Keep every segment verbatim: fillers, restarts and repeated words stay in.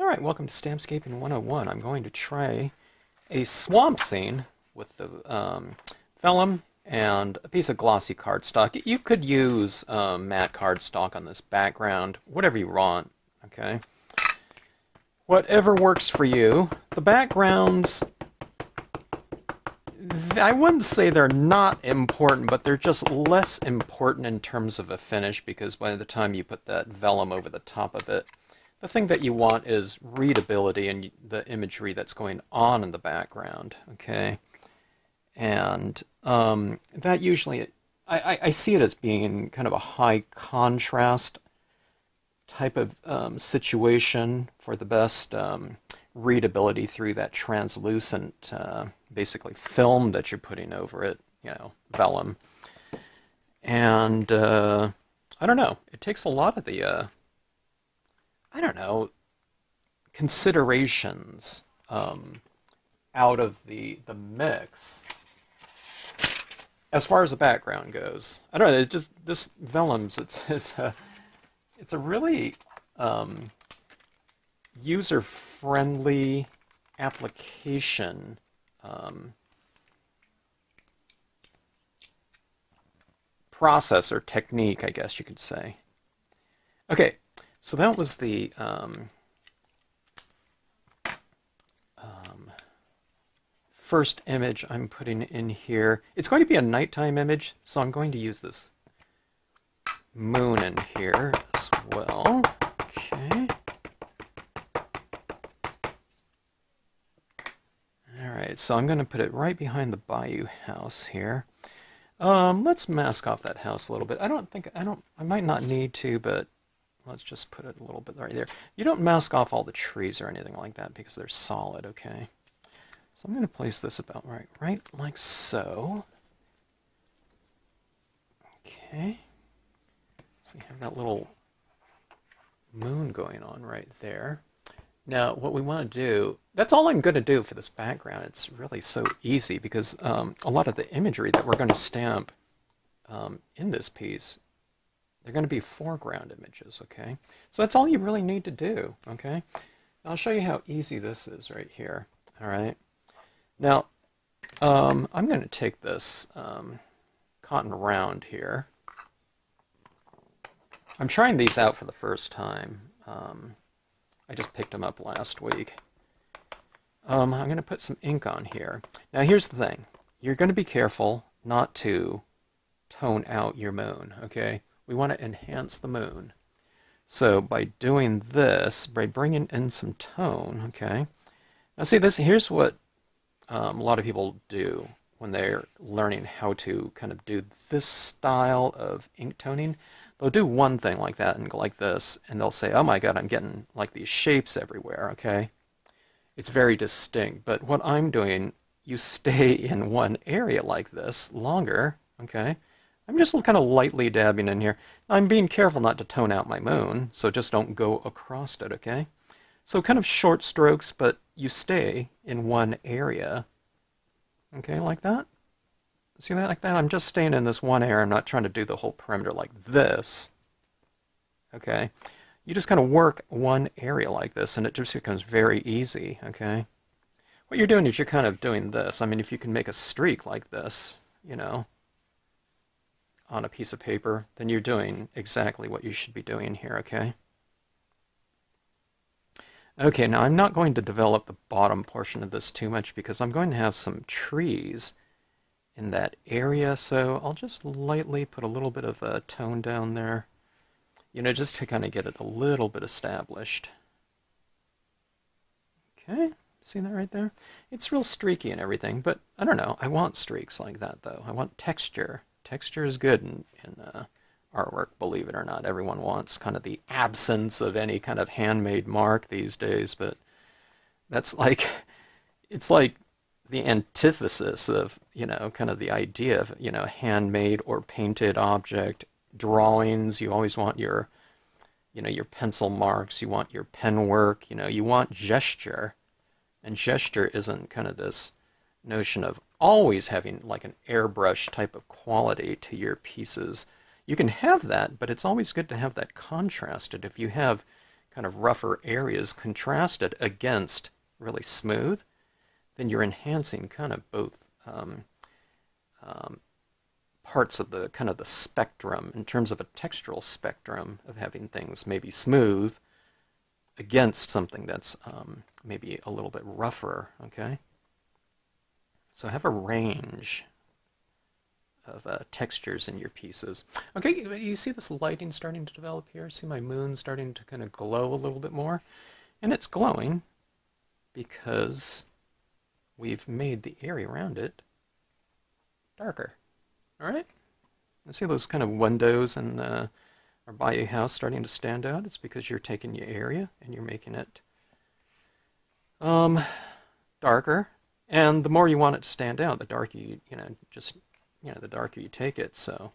Alright, welcome to Stampscaping one oh one. I'm going to try a swamp scene with the um, vellum and a piece of glossy cardstock. You could use um, matte cardstock on this background, whatever you want, okay? Whatever works for you. The backgrounds, I wouldn't say they're not important, but they're just less important in terms of a finish because by the time you put that vellum over the top of it, the thing that you want is readability and the imagery that's going on in the background, okay? And um, that usually, I, I, I see it as being kind of a high contrast type of um, situation for the best um, readability through that translucent, uh, basically film that you're putting over it, you know, vellum. And uh, I don't know, it takes a lot of the uh, I don't know, considerations um, out of the the mix as far as the background goes. I don't know. It's just this vellum's. It's it's a it's a really um, user friendly application. Um, process or technique, I guess you could say. Okay. So that was the um, um, first image I'm putting in here. It's going to be a nighttime image, so I'm going to use this moon in here as well. Okay. Alright, so I'm going to put it right behind the Bayou house here. Um, let's mask off that house a little bit. I don't think, I don't, I might not need to, but let's just put it a little bit right there. You don't mask off all the trees or anything like that because they're solid, okay? So I'm going to place this about right, right like so. Okay. So you have that little moon going on right there. Now, what we want to do, that's all I'm going to do for this background. It's really so easy because um, a lot of the imagery that we're going to stamp um, in this piece, they're going to be foreground images, okay? So that's all you really need to do, okay? I'll show you how easy this is right here, all right? Now, um, I'm going to take this um, cotton round here. I'm trying these out for the first time. Um, I just picked them up last week. Um, I'm going to put some ink on here. Now, here's the thing. You're going to be careful not to tone out your moon, okay? We want to enhance the moon. So by doing this, by bringing in some tone, okay? Now see, this here's what um, a lot of people do when they're learning how to kind of do this style of ink toning. They'll do one thing like that and go like this, and they'll say, oh my god, I'm getting like these shapes everywhere, okay? It's very distinct, but what I'm doing, you stay in one area like this longer, okay? I'm just kind of lightly dabbing in here. I'm being careful not to tone out my moon, so just don't go across it, okay? So kind of short strokes, but you stay in one area. Okay, like that? See that like that? I'm just staying in this one area. I'm not trying to do the whole perimeter like this. Okay? You just kind of work one area like this, and it just becomes very easy, okay? What you're doing is you're kind of doing this. I mean, if you can make a streak like this, you know, on a piece of paper, then you're doing exactly what you should be doing here, okay? Okay, now I'm not going to develop the bottom portion of this too much because I'm going to have some trees in that area, so I'll just lightly put a little bit of a tone down there, you know, just to kind of get it a little bit established. Okay, see that right there? It's real streaky and everything, but I don't know, I want streaks like that though. I want texture. Texture is good in, in uh, artwork, believe it or not. Everyone wants kind of the absence of any kind of handmade mark these days, but that's like, it's like the antithesis of, you know, kind of the idea of, you know, handmade or painted object. Drawings, you always want your, you know, your pencil marks, you want your pen work, you know, you want gesture. And gesture isn't kind of this notion of always having like an airbrush type of quality to your pieces. You can have that, but it's always good to have that contrasted. If you have kind of rougher areas contrasted against really smooth, then you're enhancing kind of both um, um, parts of the kind of the spectrum in terms of a textural spectrum of having things maybe smooth against something that's um, maybe a little bit rougher, okay? So have a range of uh, textures in your pieces. Okay, you see this lighting starting to develop here? See my moon starting to kind of glow a little bit more? And it's glowing because we've made the area around it darker. All right? You see those kind of windows in uh, our bayou house starting to stand out? It's because you're taking your area and you're making it um, darker. And the more you want it to stand out, the darker you, you know, just, you know, the darker you take it, so.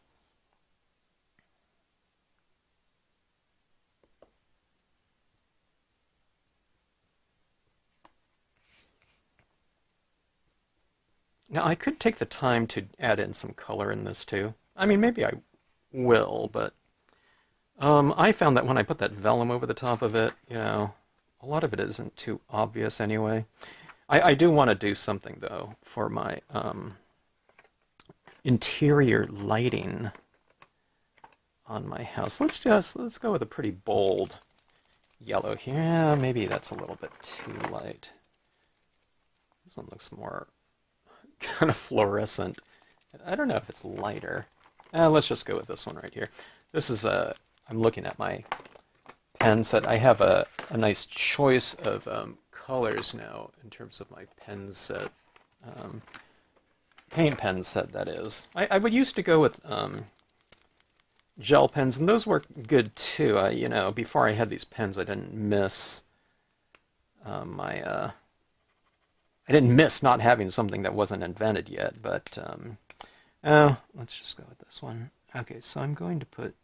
Now, I could take the time to add in some color in this, too. I mean, maybe I will, but um, I found that when I put that vellum over the top of it, you know, a lot of it isn't too obvious anyway. I, I do want to do something, though, for my um, interior lighting on my house. Let's just, let's go with a pretty bold yellow here. Yeah, maybe that's a little bit too light. This one looks more kind of fluorescent. I don't know if it's lighter. Uh, let's just go with this one right here. This is a, I'm looking at my pen set. I have a, a nice choice of um, colors now in terms of my pen set. Um, paint pen set, that is. I, I would used to go with um, gel pens, and those work good too. I, you know, before I had these pens, I didn't miss um, my, uh, I didn't miss not having something that wasn't invented yet, but, um, oh, let's just go with this one. Okay, so I'm going to put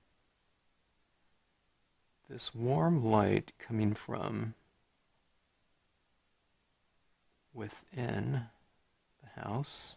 this warm light coming from within the house,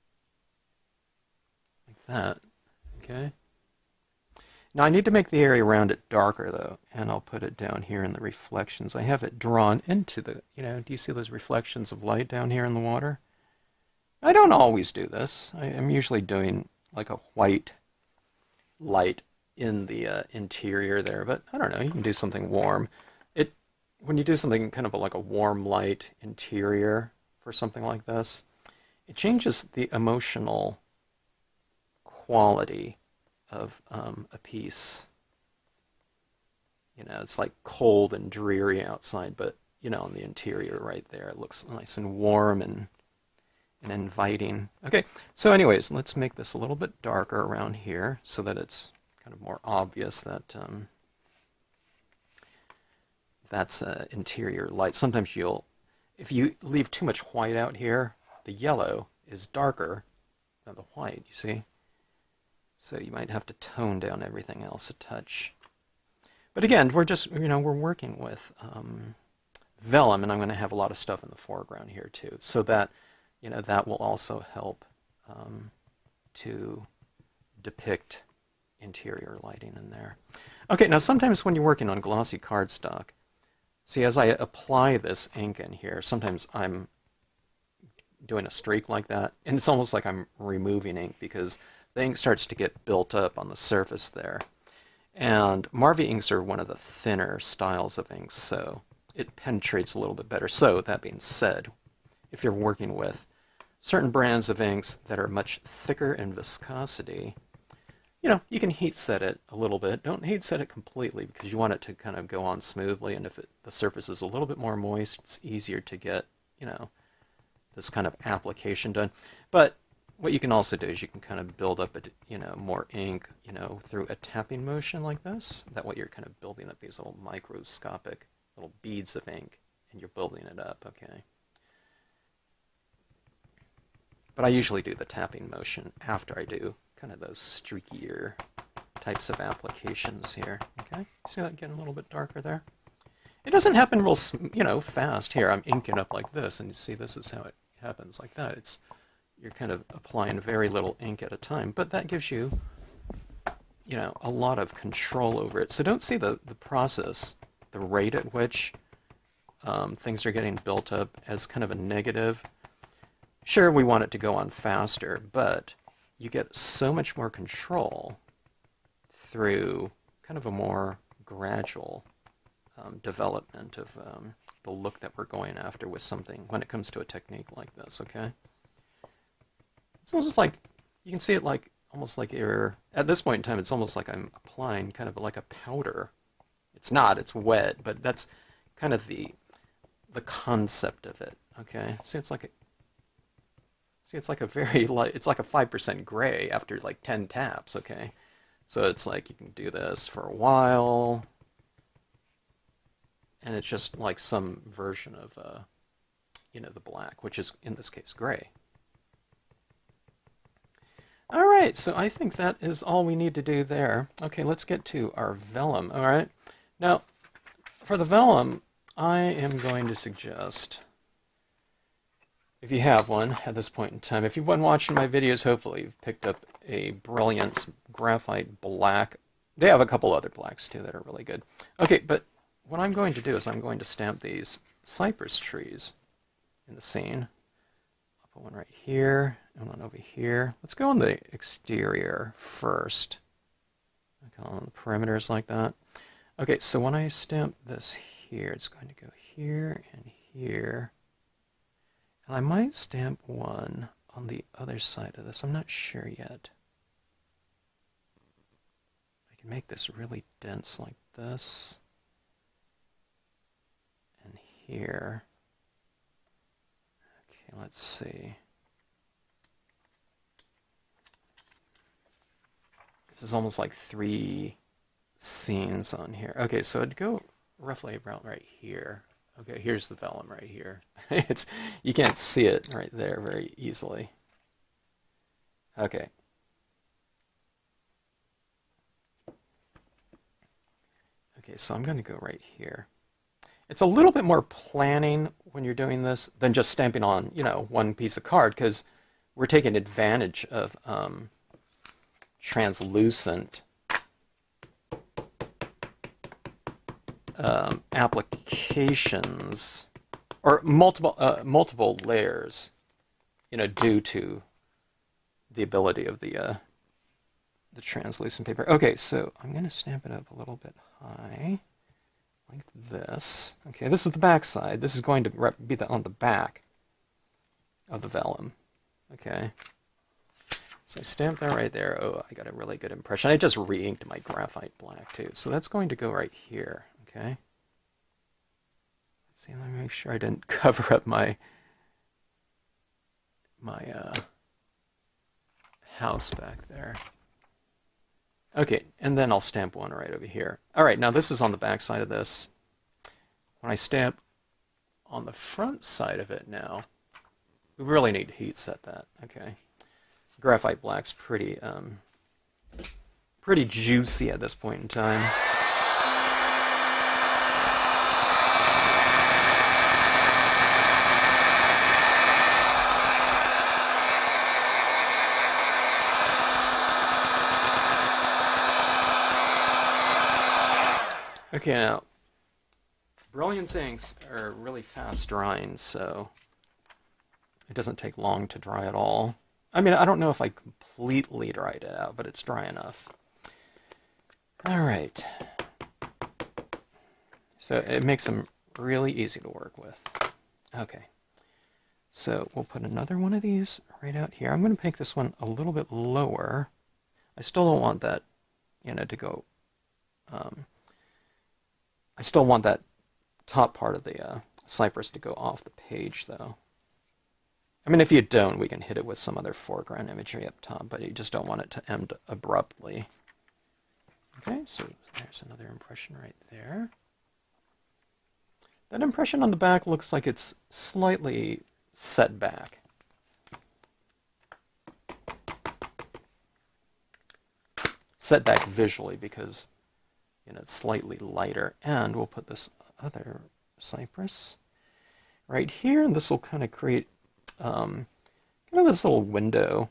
like that, okay? Now I need to make the area around it darker, though, and I'll put it down here in the reflections. I have it drawn into the, you know, do you see those reflections of light down here in the water? I don't always do this. I, I'm usually doing like a white light in the uh, interior there, but I don't know, you can do something warm. It, when you do something kind of like a warm light interior for something like this, it changes the emotional quality of um, a piece. You know, it's like cold and dreary outside, but, you know, in the interior right there, it looks nice and warm and, and inviting. Okay, so anyways, let's make this a little bit darker around here so that it's kind of more obvious that um, that's uh, interior light. Sometimes you'll, if you leave too much white out here, the yellow is darker than the white, you see? So you might have to tone down everything else a touch. But again, we're just, you know, we're working with um, vellum, and I'm going to have a lot of stuff in the foreground here too. So that, you know, that will also help um, to depict interior lighting in there. Okay, now sometimes when you're working on glossy cardstock, see, as I apply this ink in here, sometimes I'm doing a streak like that, and it's almost like I'm removing ink because the ink starts to get built up on the surface there. And Marvy inks are one of the thinner styles of inks, so it penetrates a little bit better. So, that being said, if you're working with certain brands of inks that are much thicker in viscosity, you know, you can heat set it a little bit. Don't heat set it completely because you want it to kind of go on smoothly, and if it, the surface is a little bit more moist, it's easier to get, you know, this kind of application done. But what you can also do is you can kind of build up, a, you know, more ink, you know, through a tapping motion like this. That way you're kind of building up these little microscopic little beads of ink, and you're building it up, okay? But I usually do the tapping motion after I do kind of those streakier types of applications here, okay? See that getting a little bit darker there? It doesn't happen real, you know, fast. Here, I'm inking up like this, and you see this is how it happens like that. It's You're kind of applying very little ink at a time, but that gives you, you know, a lot of control over it. So don't see the, the process the rate at which um, things are getting built up as kind of a negative. Sure, we want it to go on faster, but you get so much more control through kind of a more gradual um, development of um, the look that we're going after with something when it comes to a technique like this, okay? It's almost like, you can see it like, almost like you're, at this point in time, it's almost like I'm applying kind of like a powder. It's not, it's wet, but that's kind of the the concept of it, okay? See, it's like a, see, it's like a very, light, it's like a five percent gray after like ten taps, okay? So it's like you can do this for a while, and it's just like some version of, uh, you know, the black, which is, in this case, gray. All right, so I think that is all we need to do there. Okay, let's get to our vellum, all right? Now, for the vellum, I am going to suggest, if you have one at this point in time, if you've been watching my videos, hopefully you've picked up a Brilliance Graphite Black. They have a couple other blacks, too, that are really good. Okay, but what I'm going to do is I'm going to stamp these cypress trees in the scene. I'll put one right here and one over here. Let's go on the exterior first. Okay, on the perimeters like that. Okay, so when I stamp this here, it's going to go here and here. And I might stamp one on the other side of this. I'm not sure yet. I can make this really dense like this. And here. Okay, let's see. This is almost like three scenes on here. Okay, so it'd go roughly about right here. Okay, here's the vellum right here. It's, you can't see it right there very easily. Okay. Okay, so I'm going to go right here. It's a little bit more planning when you're doing this than just stamping on, you know, one piece of card, because we're taking advantage of um, translucent Um, applications or multiple uh, multiple layers, you know, due to the ability of the uh, the translucent paper. Okay, so I'm going to stamp it up a little bit high, like this. Okay, this is the back side. This is going to be the, on the back of the vellum. Okay, so I stamped that right there. Oh, I got a really good impression. I just re-inked my graphite black too, so that's going to go right here. Okay. Let's see, let me make sure I didn't cover up my my uh, house back there. Okay, and then I'll stamp one right over here. All right, now this is on the back side of this. When I stamp on the front side of it now, we really need to heat set that. Okay, graphite black's pretty um, pretty juicy at this point in time. Okay, now, Brilliance inks are really fast drying, so it doesn't take long to dry at all. I mean, I don't know if I completely dried it out, but it's dry enough. All right. So it makes them really easy to work with. Okay. So we'll put another one of these right out here. I'm going to make this one a little bit lower. I still don't want that, you know, to go... Um, I still want that top part of the uh, cypress to go off the page, though. I mean, if you don't, we can hit it with some other foreground imagery up top, but you just don't want it to end abruptly. Okay, so there's another impression right there. That impression on the back looks like it's slightly set back. Set back visually because, you know, it's slightly lighter. And we'll put this other cypress right here, and this will kind of create um, kind of this little window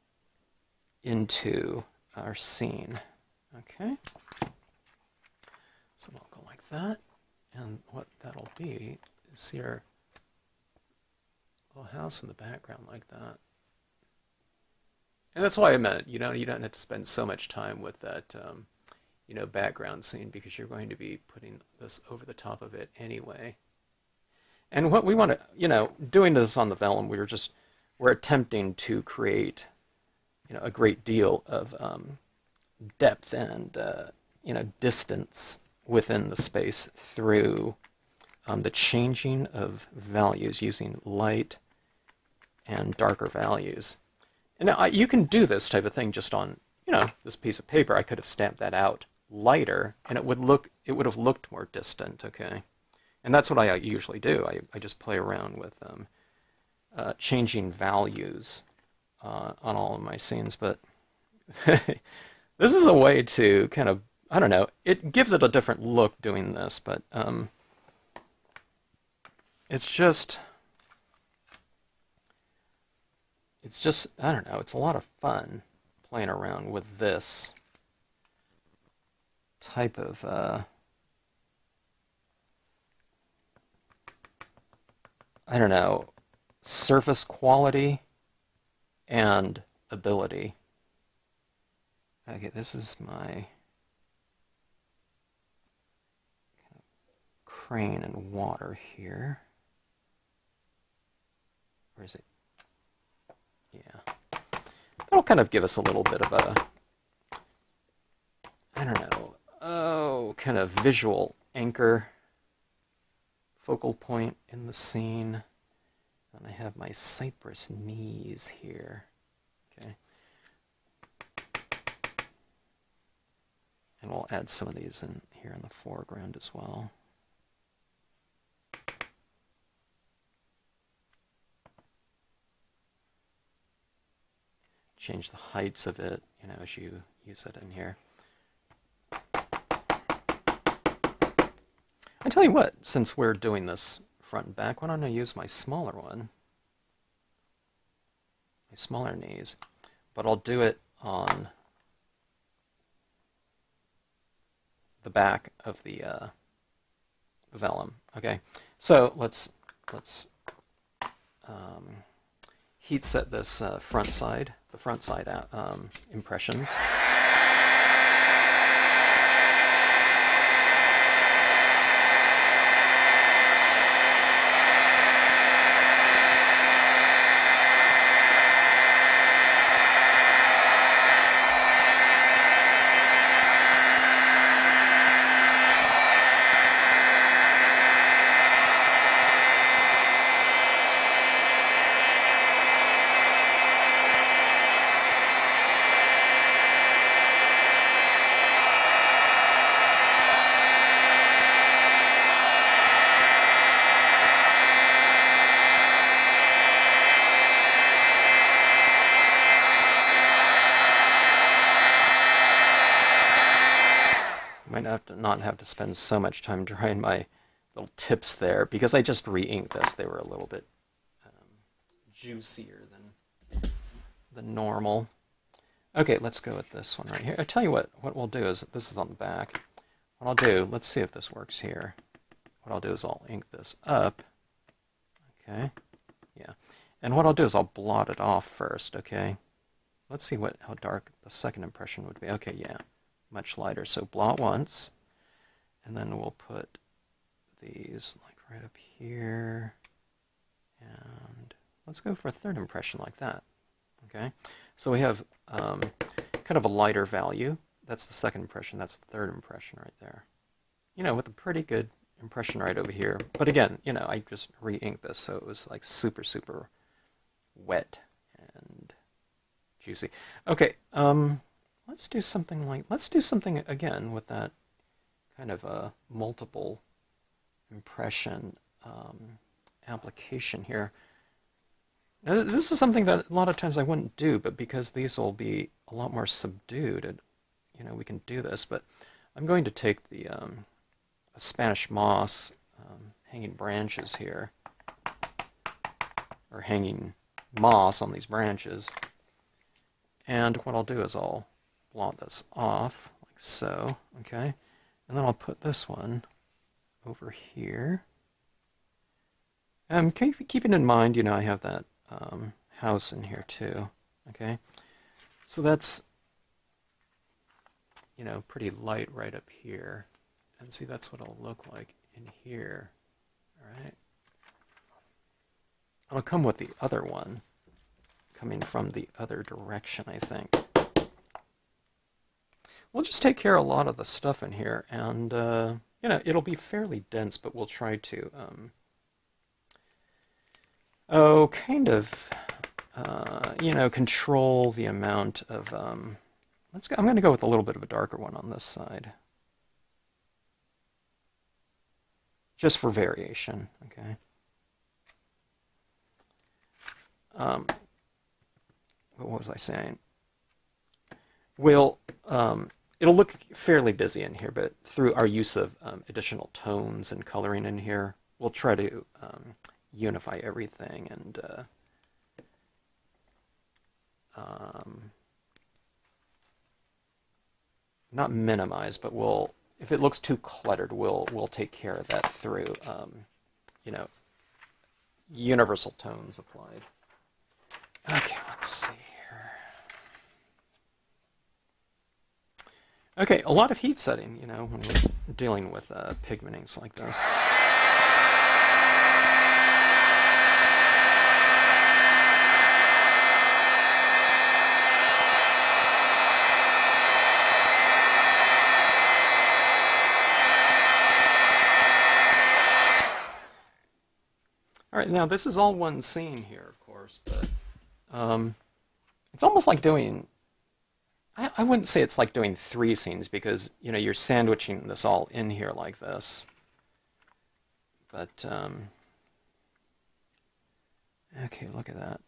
into our scene. Okay, so I'll go like that. And what that'll be is see our little house in the background like that. And that's why I meant, you know, you don't have to spend so much time with that, um, you know, background scene, because you're going to be putting this over the top of it anyway. And what we want to, you know, doing this on the vellum, we were just, we're attempting to create, you know, a great deal of um, depth and, uh, you know, distance within the space through um, the changing of values using light and darker values. And now, I, you can do this type of thing just on, you know, this piece of paper. I could have stamped that out lighter, and it would look, it would have looked more distant, okay? And that's what I usually do. I, I just play around with um, uh, changing values uh, on all of my scenes. But this is a way to kind of, I don't know, it gives it a different look doing this, but um, it's just... It's just, I don't know, it's a lot of fun playing around with this type of, uh, I don't know, surface quality and ability. Okay, this is my crane and water here. Where is it? Yeah, that'll kind of give us a little bit of a, I don't know, oh, kind of visual anchor, focal point in the scene. And I have my cypress knees here, okay. And we'll add some of these in here in the foreground as well. Change the heights of it, you know, as you use it in here. I tell you what, since we're doing this front and back, why don't I use my smaller one? My smaller knees. But I'll do it on the back of the uh, vellum. Okay, so let's let's um, heat set this uh, front side, the front side out, um, impressions. Might have to not have to spend so much time drawing my little tips there, because I just re-inked this. They were a little bit um, juicier than than normal. Okay, let's go with this one right here. I tell you what, what we'll do is, this is on the back. What I'll do, let's see if this works here. What I'll do is I'll ink this up. Okay, yeah. And what I'll do is I'll blot it off first, okay? Let's see what how dark the second impression would be. Okay, yeah. Much lighter. So blot once, and then we'll put these like right up here, and let's go for a third impression like that. Okay, so we have um, kind of a lighter value. That's the second impression. That's the third impression right there. You know, with a pretty good impression right over here. But again, you know, I just re-inked this, so it was like super, super wet and juicy. Okay. Um, Let's do something like, let's do something again with that kind of a multiple impression um, application here. Now, this is something that a lot of times I wouldn't do, but because these will be a lot more subdued, and, you know, we can do this. But I'm going to take the um, Spanish moss um, hanging branches here, or hanging moss on these branches, and what I'll do is I'll blot this off, like so, okay? And then I'll put this one over here. Um, keep, keeping in mind, you know, I have that um, house in here too. Okay, so that's, you know, pretty light right up here. And see, that's what it'll look like in here. All right. It'll come with the other one, coming from the other direction, I think. We'll just take care of a lot of the stuff in here, and, uh, you know, it'll be fairly dense, but we'll try to, um, oh, kind of, uh, you know, control the amount of, um, let's go, I'm going to go with a little bit of a darker one on this side. Just for variation, okay? Um, what was I saying? We'll, um, it'll look fairly busy in here, but through our use of um, additional tones and coloring in here, we'll try to um, unify everything and uh, um, not minimize, but we'll, if it looks too cluttered, we'll we'll take care of that through, um, you know, universal tones applied. Okay, let's see here. Okay, a lot of heat setting, you know, when we're dealing with uh, pigmentings like this. All right, now this is all one scene here, of course, but um, it's almost like doing, I, I wouldn't say it's like doing three scenes because, you know, you're sandwiching this all in here like this. But, um, okay, look at that.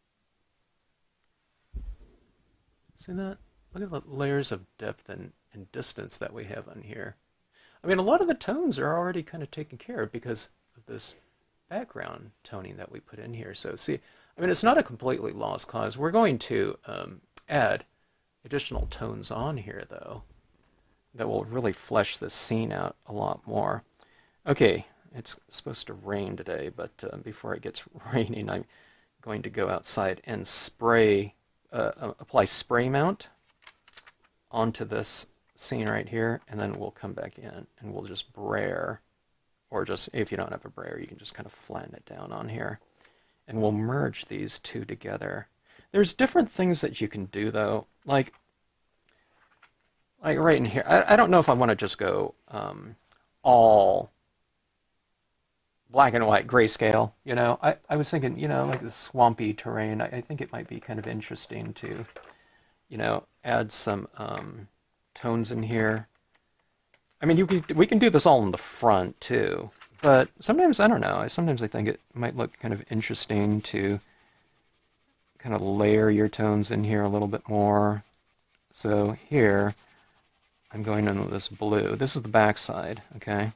See that? Look at the layers of depth and, and distance that we have on here. I mean, a lot of the tones are already kind of taken care of because of this background toning that we put in here. So see, I mean, it's not a completely lost cause. We're going to um, add additional tones on here, though, that will really flesh this scene out a lot more. Okay, it's supposed to rain today, but uh, before it gets raining, I'm going to go outside and spray, uh, apply spray mount onto this scene right here, and then we'll come back in and we'll just brayer. Or just, if you don't have a brayer, you can just kind of flatten it down on here. And we'll merge these two together. There's different things that you can do, though. Like, like right in here. I, I don't know if I want to just go um, all black and white grayscale, you know. I, I was thinking, you know, like the swampy terrain. I, I think it might be kind of interesting to, you know, add some um, tones in here. I mean, you can, we can do this all in the front, too. But sometimes, I don't know, sometimes I think it might look kind of interesting to kind of layer your tones in here a little bit more. So here, I'm going in with this blue. This is the back side, okay?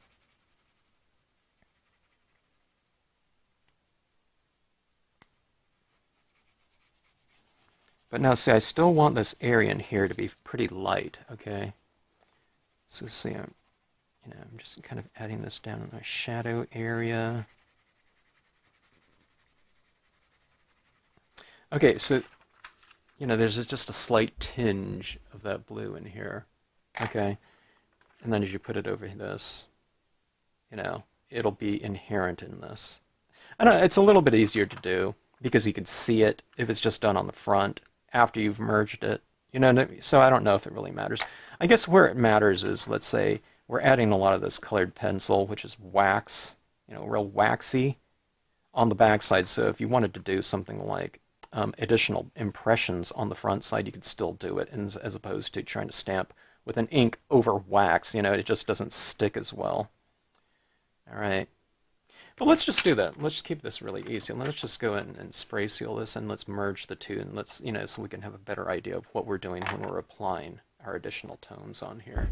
But now, see, I still want this area in here to be pretty light, okay? So see, I'm, you know, I'm just kind of adding this down in the shadow area. Okay, so, you know, there's just a slight tinge of that blue in here, okay? And then as you put it over this, you know, it'll be inherent in this. I don't know, it's a little bit easier to do because you can see it if it's just done on the front after you've merged it. You know, so I don't know if it really matters. I guess where it matters is, let's say, we're adding a lot of this colored pencil, which is wax, you know, real waxy on the back side. So if you wanted to do something like um, additional impressions on the front side, you could still do it, as, as opposed to trying to stamp with an ink over wax. You know, it just doesn't stick as well. All right. But let's just do that. Let's keep this really easy. Let's just go in and spray seal this, and let's merge the two, and let's, you know, so we can have a better idea of what we're doing when we're applying our additional tones on here.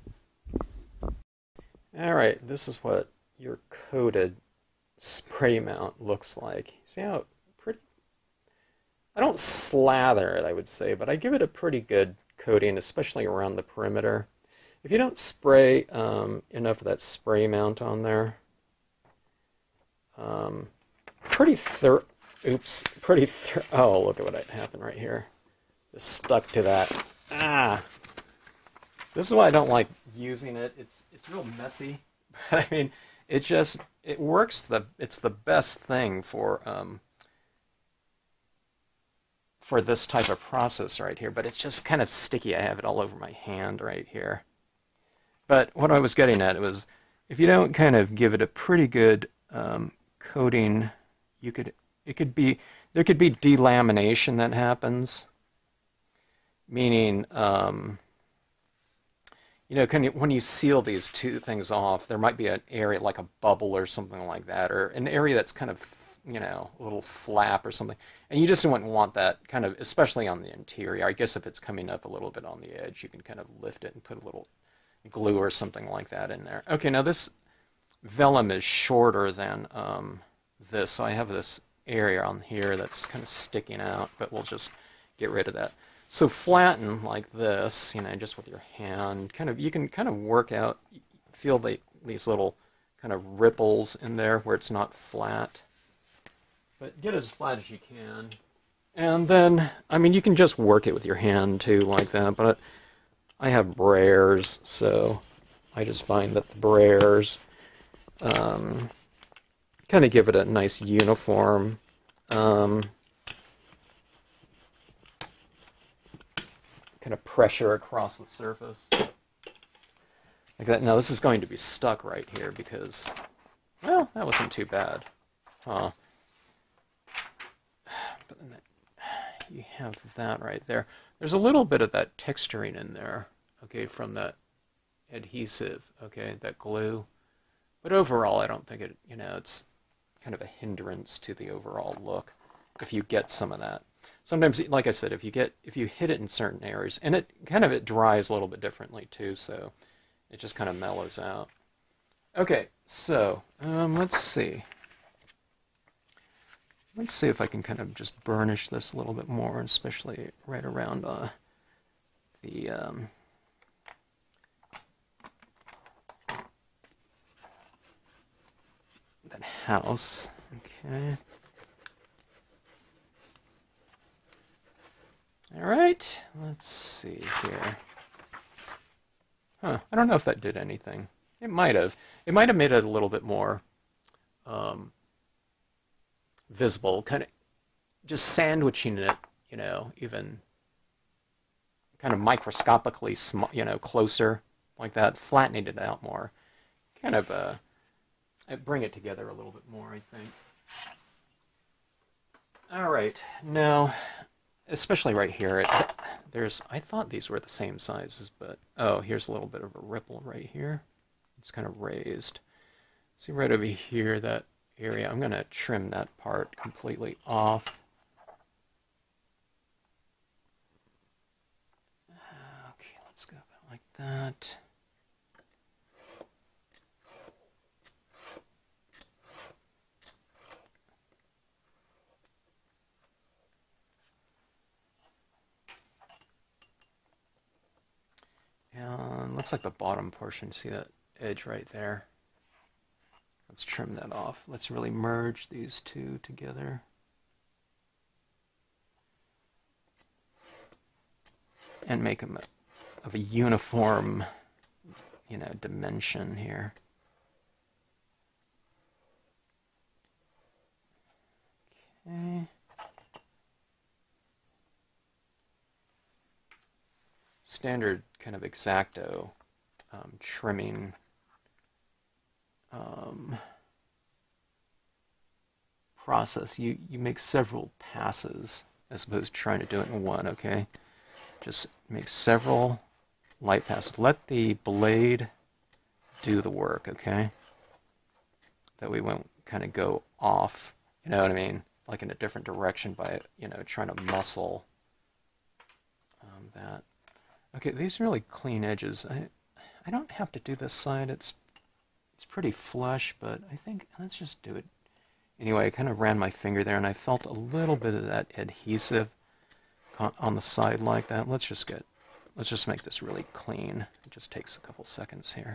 All right, this is what your coated spray mount looks like. See how pretty, I don't slather it, I would say, but I give it a pretty good coating, especially around the perimeter. if you don't spray um, enough of that spray mount on there, um, pretty thir oops, pretty thir oh, look at what happened right here. It's stuck to that. Ah! This is why I don't like using it. It's it's real messy, but I mean, it just it works. The it's the best thing for um, for this type of process right here. But it's just kind of sticky. I have it all over my hand right here. But what I was getting at was, if you don't kind of give it a pretty good um, coating, you could it could be there could be delamination that happens, meaning. Um, You know, can you, when you seal these two things off, there might be an area like a bubble or something like that, or an area that's kind of, you know, a little flap or something. And you just wouldn't want that kind of, especially on the interior. I guess if it's coming up a little bit on the edge, you can kind of lift it and put a little glue or something like that in there. Okay, now this vellum is shorter than um, this, so I have this area on here that's kind of sticking out, but we'll just get rid of that. So flatten like this, you know, just with your hand, kind of, you can kind of work out, feel the, these little kind of ripples in there where it's not flat. But get as flat as you can. And then, I mean, you can just work it with your hand too, like that, but I have brares, so I just find that the brares um, kind of give it a nice uniform um, kind of pressure across the surface. Like that. Now this is going to be stuck right here because, well, that wasn't too bad. Huh. But then that, you have that right there. There's a little bit of that texturing in there, okay, from that adhesive, okay, that glue. But overall, I don't think it, you know, it's kind of a hindrance to the overall look if you get some of that. Sometimes, like I said, if you get if you hit it in certain areas, and it kind of it dries a little bit differently too, so it just kind of mellows out. Okay, so um, let's see. Let's see if I can kind of just burnish this a little bit more, especially right around uh, the um, that house. Okay. All right, let's see here. Huh, I don't know if that did anything. It might have. It might have made it a little bit more um, visible, kind of just sandwiching it, you know, even kind of microscopically, sm you know, closer, like that, flattening it out more. Kind of uh, bring it together a little bit more, I think. All right, now, especially right here, it, there's, I thought these were the same sizes, but, oh, here's a little bit of a ripple right here. It's kind of raised. See right over here, that area, I'm going to trim that part completely off. Okay, let's go like that. And looks like the bottom portion, see that edge right there? Let's trim that off. Let's really merge these two together. And make them of a uniform, you know, dimension here. Okay. Standard kind of X-Acto um, trimming um, process. You, you make several passes as opposed to trying to do it in one, okay? Just make several light passes. Let the blade do the work, okay? That we won't kind of go off, you know what I mean? Like in a different direction by, you know, trying to muscle um, that. Okay, these are really clean edges. I I don't have to do this side. It's it's pretty flush, but I think let's just do it. Anyway, I kind of ran my finger there, and I felt a little bit of that adhesive on, on the side like that. Let's just get let's just make this really clean. It just takes a couple seconds here.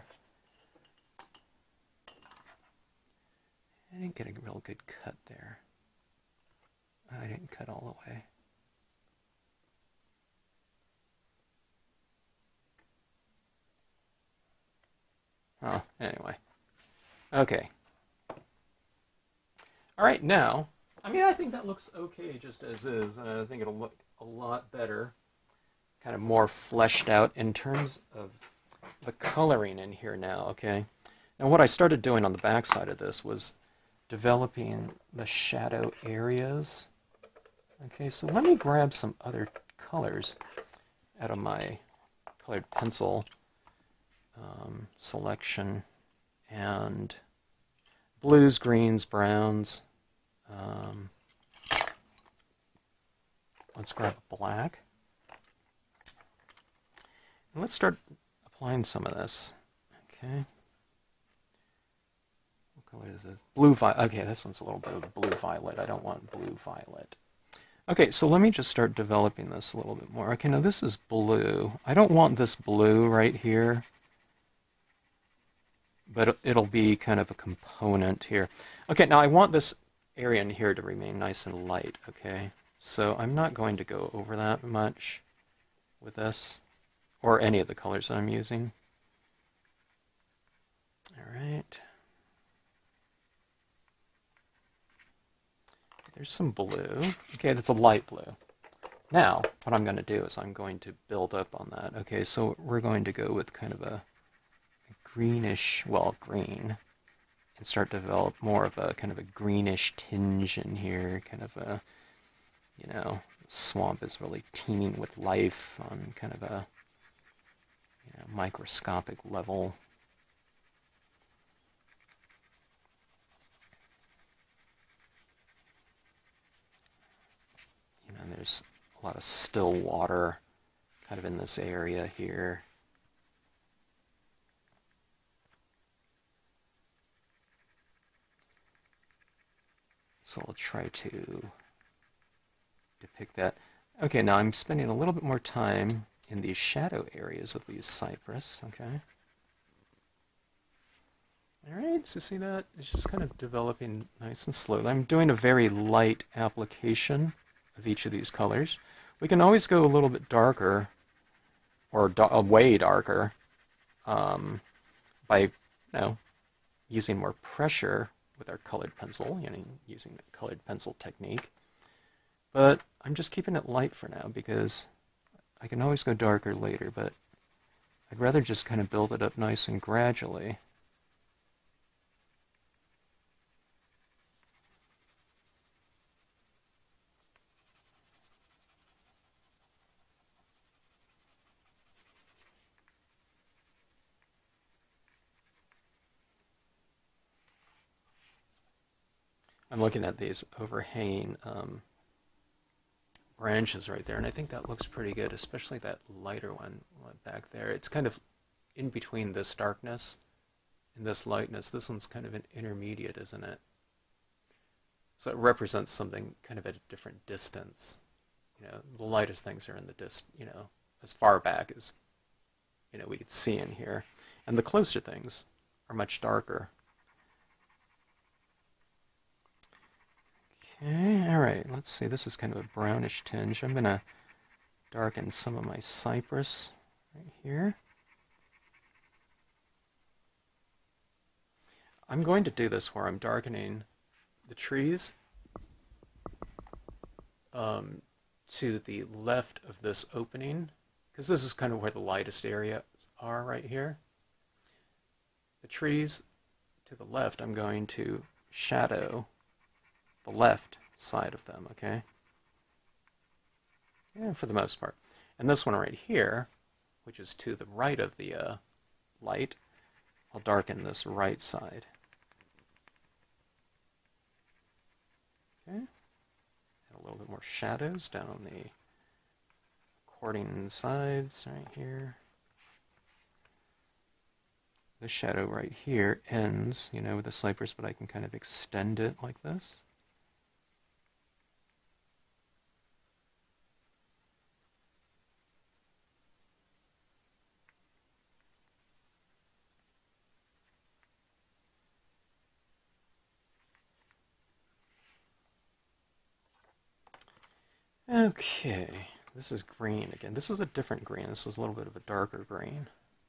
I didn't get a real good cut there. I didn't cut all the way. Oh, anyway. Okay. All right, now, I mean, I think that looks okay just as is. Uh, I think it'll look a lot better, kind of more fleshed out in terms of the coloring in here now, okay? Now, what I started doing on the back side of this was developing the shadow areas. Okay, so let me grab some other colors out of my colored pencil um, selection, and blues, greens, browns. Um, let's grab black. And let's start applying some of this. Okay. What color is it? Blue violet. Okay, this one's a little bit of a blue violet. I don't want blue violet. Okay, so let me just start developing this a little bit more. Okay, now this is blue. I don't want this blue right here, but it'll be kind of a component here. Okay, now I want this area in here to remain nice and light, okay? So I'm not going to go over that much with this, or any of the colors that I'm using. All right. There's some blue. Okay, that's a light blue. Now, what I'm going to do is I'm going to build up on that. Okay, so we're going to go with kind of a greenish, well, green, and start to develop more of a kind of a greenish tinge in here, kind of a, you know, swamp is really teeming with life on kind of a, you know, microscopic level. You know, there's a lot of still water kind of in this area here. So I'll try to depict that. Okay, now I'm spending a little bit more time in these shadow areas of these cypress, okay? Alright, so see that? It's just kind of developing nice and slowly. I'm doing a very light application of each of these colors. We can always go a little bit darker, or da way darker, um, by, you know, using more pressure with our colored pencil, you know, using the colored pencil technique. But I'm just keeping it light for now because I can always go darker later, but I'd rather just kind of build it up nice and gradually. I'm looking at these overhanging um, branches right there, and I think that looks pretty good, especially that lighter one back there. It's kind of in between this darkness and this lightness. This one's kind of an intermediate, isn't it? So it represents something kind of at a different distance. You know, the lightest things are in the dist, you know, as far back as, you know, we could see in here. And the closer things are much darker. Okay, alright, let's see, this is kind of a brownish tinge. I'm going to darken some of my cypress right here. I'm going to do this where I'm darkening the trees um, to the left of this opening, because this is kind of where the lightest areas are right here. The trees to the left, I'm going to shadow the left side of them, okay? Yeah, for the most part. And this one right here, which is to the right of the uh, light, I'll darken this right side. Okay. Add a little bit more shadows down on the accordion sides right here. The shadow right here ends, you know, with the cypress, but I can kind of extend it like this. Okay, this is green again. This is a different green. This is a little bit of a darker green.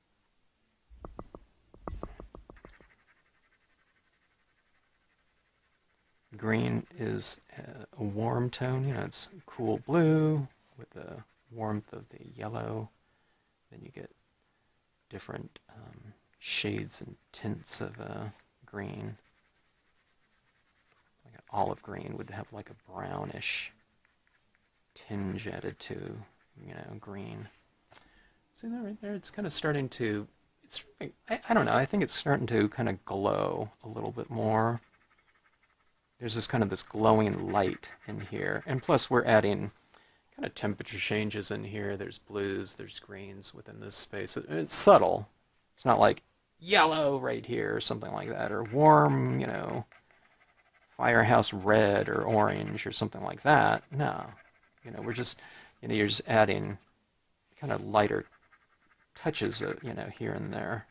Green is a warm tone, you know, it's cool blue with the warmth of the yellow. Then you get different um, shades and tints of uh, green. Like an olive green would have like a brownish tinge added to, you know, green. See that right there? It's kind of starting to, it's, I, I don't know, I think it's starting to kind of glow a little bit more. There's this kind of this glowing light in here. And plus we're adding kind of temperature changes in here. There's blues, there's greens within this space. It's subtle. It's not like yellow right here or something like that, or warm, you know, firehouse red or orange or something like that. No. You know, we're just, you know, you're just adding kind of lighter touches of, you know, here and there.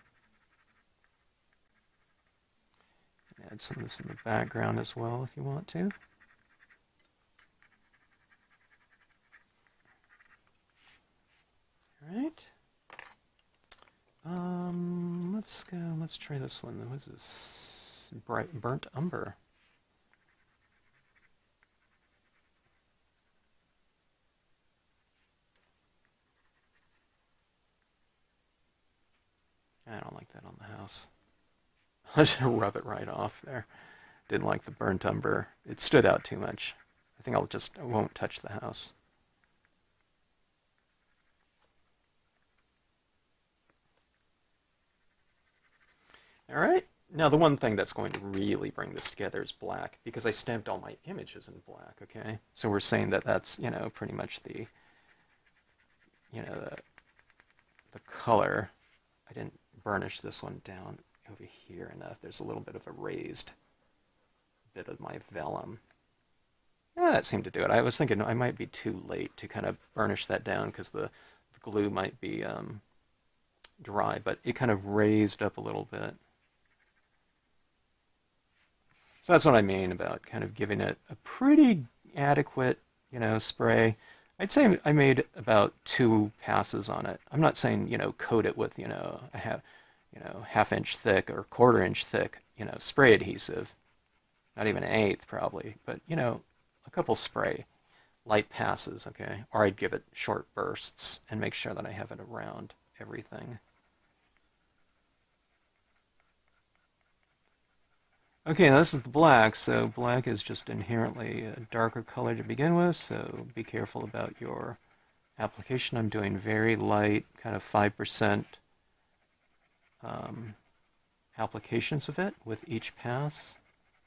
Add some of this in the background as well if you want to. All right. Um, let's go. Let's try this one. What is this? Bright burnt umber. I don't like that on the house. I just rub it right off there. Didn't like the burnt umber. It stood out too much. I think I'll just, I won't touch the house. All right. Now the one thing that's going to really bring this together is black, because I stamped all my images in black, okay? So we're saying that that's, you know, pretty much the, you know, the, the color. I didn't burnish this one down over here enough. There's a little bit of a raised bit of my vellum. Yeah, that seemed to do it. I was thinking I might be too late to kind of burnish that down because the, the glue might be um, dry, but it kind of raised up a little bit. So that's what I mean about kind of giving it a pretty adequate, you know, spray. I'd say I made about two passes on it. I'm not saying, you know, coat it with, you know, a half, you know, half inch thick or quarter inch thick, you know, spray adhesive. Not even an eighth probably, but, you know, a couple spray light passes, okay? Or I'd give it short bursts and make sure that I have it around everything. Okay, now this is the black, so black is just inherently a darker color to begin with, so be careful about your application. I'm doing very light, kind of five percent um, applications of it with each pass.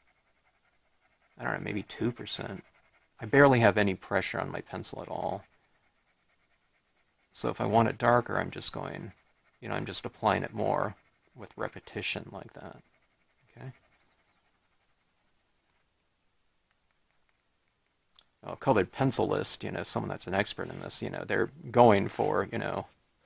I don't know, maybe two percent. I barely have any pressure on my pencil at all. So if I want it darker, I'm just going, you know, I'm just applying it more with repetition like that, okay? A colored pencilist, you know, someone that's an expert in this, you know, they're going for, you know,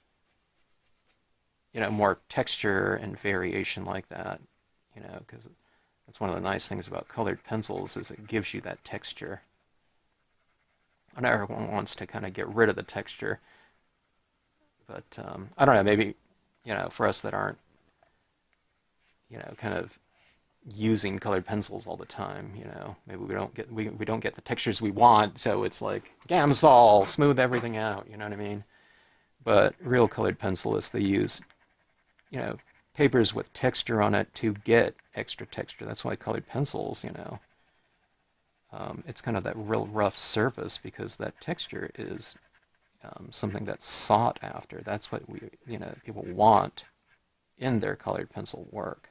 you know, more texture and variation like that, you know, because that's one of the nice things about colored pencils is it gives you that texture. And everyone wants to kind of get rid of the texture, but um, I don't know, maybe, you know, for us that aren't, you know, kind of using colored pencils all the time, you know, maybe we don't get we, we don't get the textures we want, so it's like Gamsol, smooth everything out, you know what I mean? But real colored pencilists, they use, you know, papers with texture on it to get extra texture. That's why colored pencils, you know, um, it's kind of that real rough surface because that texture is um, something that's sought after. That's what we, you know, people want in their colored pencil work.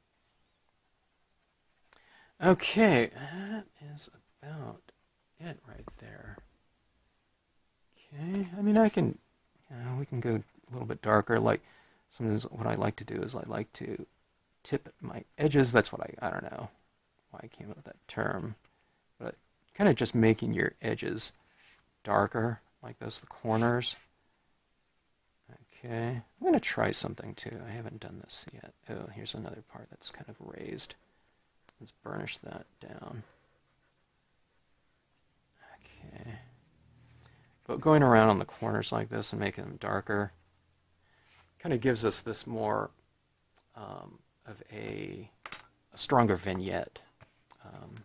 Okay, that is about it right there. Okay, I mean, I can, you know, we can go a little bit darker. Like, sometimes what I like to do is I like to tip my edges. That's what I, I don't know why I came up with that term, but kind of just making your edges darker, like those, the corners. Okay, I'm going to try something too. I haven't done this yet. Oh, here's another part that's kind of raised. Let's burnish that down. Okay. But going around on the corners like this and making them darker kind of gives us this more um, of a, a stronger vignette. Um,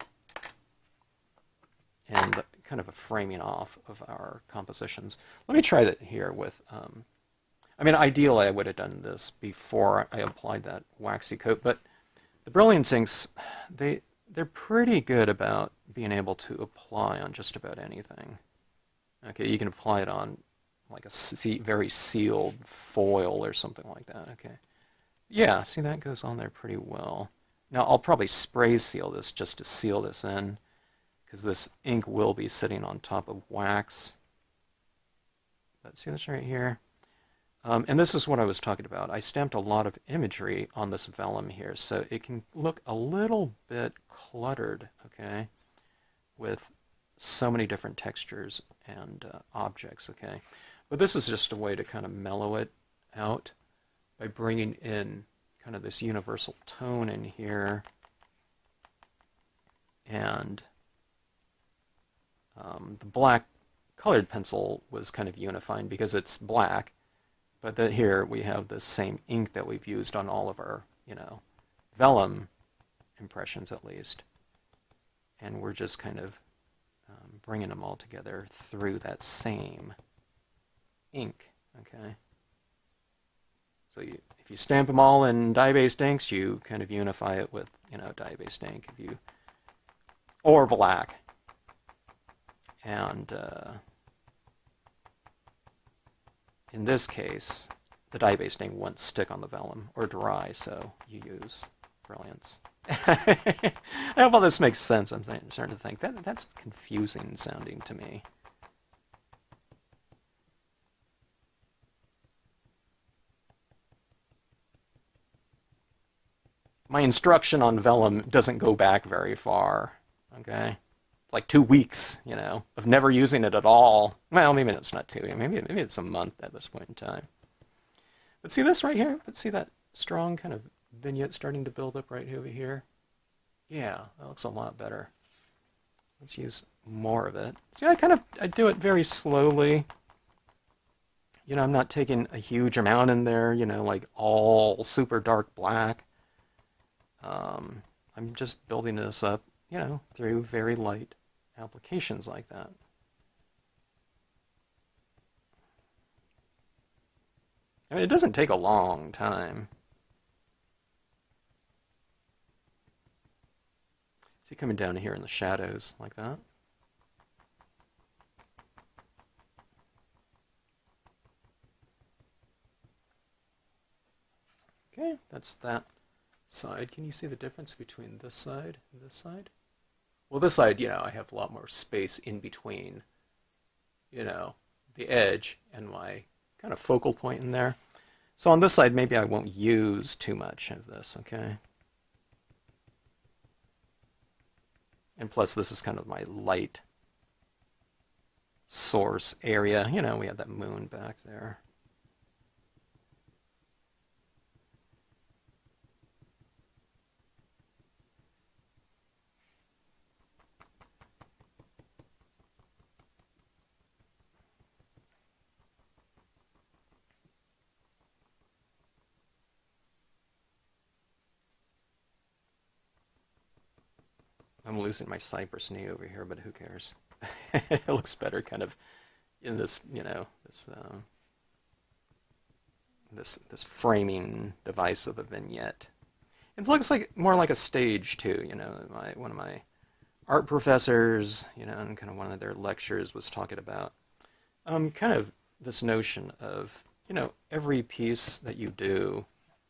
and kind of a framing off of our compositions. Let me try that here with, um, I mean, ideally I would have done this before I applied that waxy coat, but the Brilliance inks, they, they're pretty good about being able to apply on just about anything. Okay, you can apply it on like a very sealed foil or something like that. Okay, yeah, see, that goes on there pretty well. Now I'll probably spray seal this just to seal this in, because this ink will be sitting on top of wax. But see this right here? Um, and this is what I was talking about. I stamped a lot of imagery on this vellum here, so it can look a little bit cluttered, okay, with so many different textures and uh, objects, okay? But this is just a way to kind of mellow it out by bringing in kind of this universal tone in here, and um, the black colored pencil was kind of unifying because it's black, but that here we have the same ink that we've used on all of our, you know, vellum impressions at least, and we're just kind of um, bringing them all together through that same ink, okay? So you, if you stamp them all in dye-based inks, you kind of unify it with, you know, dye-based ink, if you, or black. And uh, in this case, the dye-based ink won't stick on the vellum or dry, so you use Brilliance. I hope all this makes sense. I'm starting to think that that's confusing sounding to me. My instruction on vellum doesn't go back very far, okay? Like two weeks, you know, of never using it at all. Well, maybe it's not two. Maybe maybe it's a month at this point in time. But see this right here? But see that strong kind of vignette starting to build up right over here? Yeah, that looks a lot better. Let's use more of it. See, I kind of I do it very slowly. You know, I'm not taking a huge amount in there, you know, like all super dark black. Um, I'm just building this up, you know, through very light applications like that. I mean, it doesn't take a long time. See, coming down here in the shadows like that. Okay, that's that side. Can you see the difference between this side and this side? Well, this side, you know, I have a lot more space in between, you know, the edge and my kind of focal point in there. So on this side, maybe I won't use too much of this, okay? And plus, this is kind of my light source area. You know, we have that moon back there. I'm losing my cypress knee over here, but who cares? It looks better kind of in this, you know, this uh, this this framing device of a vignette. It looks like more like a stage too, you know. My one of my art professors, you know, and kind of one of their lectures was talking about um, kind of this notion of, you know, every piece that you do,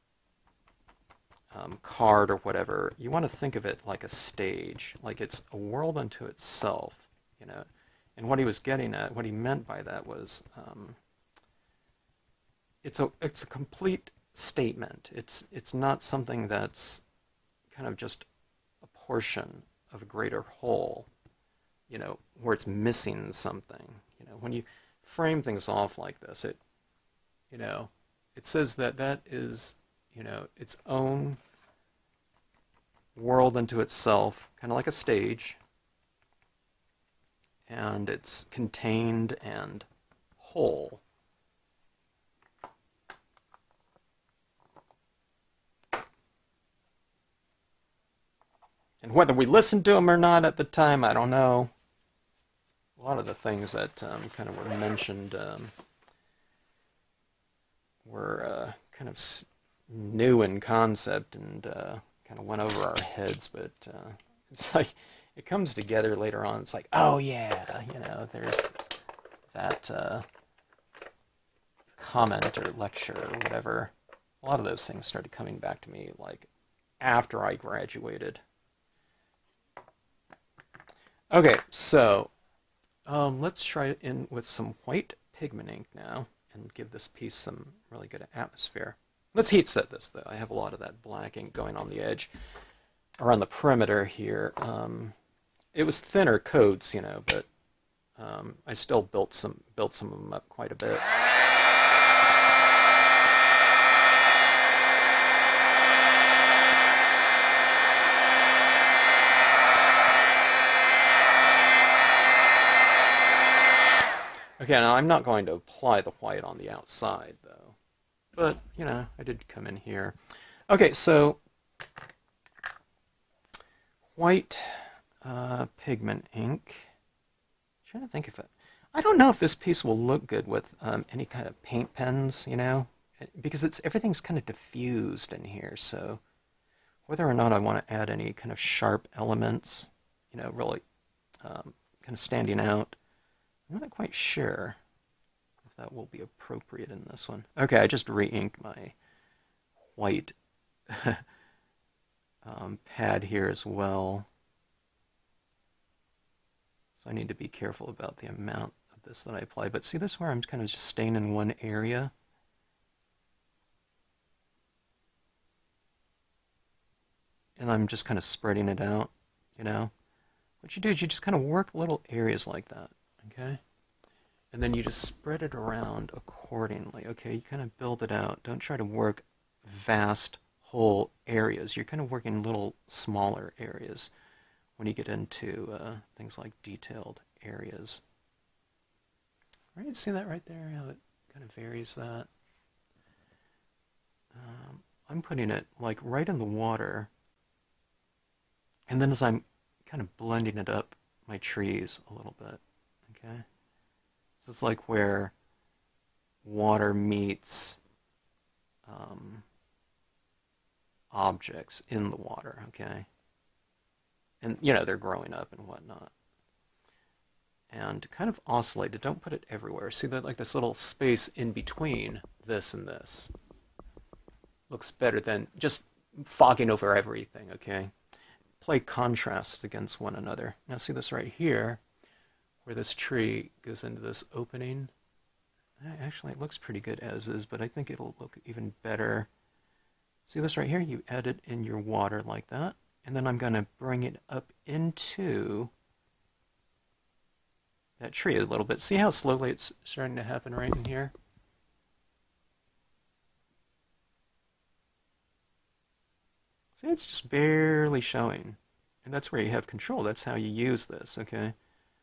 Um, card or whatever, you want to think of it like a stage, like it's a world unto itself, you know. And what he was getting at, what he meant by that was, um, it's a it's a complete statement. It's it's not something that's kind of just a portion of a greater whole, you know, where it's missing something. You know, when you frame things off like this, it, you know, it says that that is, you know, its own world unto itself, kind of like a stage, and it's contained and whole. And whether we listened to them or not at the time, I don't know. A lot of the things that um, kind of were mentioned um, were uh, kind of s new in concept and uh, kind of went over our heads, but uh, it's like it comes together later on. It's like, oh yeah, you know, there's that uh, comment or lecture or whatever. A lot of those things started coming back to me like after I graduated. Okay, so um, let's try in with some white pigment ink now and give this piece some really good atmosphere. Let's heat set this though. I have a lot of that black ink going on the edge, around the perimeter here. Um, it was thinner coats, you know, but um, I still built some built some of them up quite a bit. Okay, now I'm not going to apply the white on the outside, though. But, you know, I did come in here. Okay, so white uh, pigment ink. I'm trying to think if it... I don't know if this piece will look good with um, any kind of paint pens, you know, because it's everything's kind of diffused in here, so whether or not I want to add any kind of sharp elements, you know, really um, kind of standing out, I'm not quite sure if that will be appropriate in this one. Okay, I just re-inked my white um, pad here as well. So I need to be careful about the amount of this that I apply. But see this where I'm kind of just staying in one area? And I'm just kind of spreading it out, you know? What you do is you just kind of work little areas like that. Okay, and then you just spread it around accordingly. Okay, you kind of build it out. Don't try to work vast whole areas. You're kind of working little smaller areas when you get into uh, things like detailed areas. Right, see that right there? How it kind of varies that. Um, I'm putting it like right in the water, and then as I'm kind of blending it up my trees a little bit. Okay, so it's like where water meets um, objects in the water, okay? And, you know, they're growing up and whatnot. And kind of oscillate it. Don't put it everywhere. See that, like this little space in between this and this looks better than just fogging over everything, okay? Play contrasts against one another. Now see this right here, where this tree goes into this opening. Actually, it looks pretty good as is, but I think it'll look even better. See this right here? You add it in your water like that, and then I'm going to bring it up into that tree a little bit. See how slowly it's starting to happen right in here? See, it's just barely showing. And that's where you have control. That's how you use this, okay?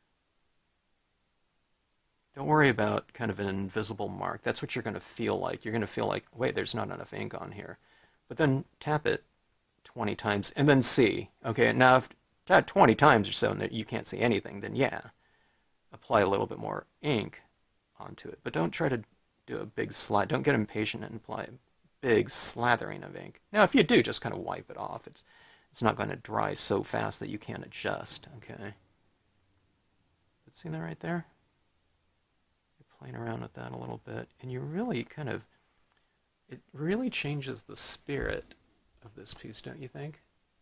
Don't worry about kind of an invisible mark. That's what you're going to feel like. You're going to feel like, wait, there's not enough ink on here. But then tap it twenty times and then see. Okay, now if tap twenty times or so and you can't see anything, then yeah, apply a little bit more ink onto it. But don't try to do a big slide. Don't get impatient and apply a big slathering of ink. Now, if you do, just kind of wipe it off. It's, it's not going to dry so fast that you can't adjust, okay? But see that right there? Playing around with that a little bit, and you really kind of, it really changes the spirit of this piece, don't you think?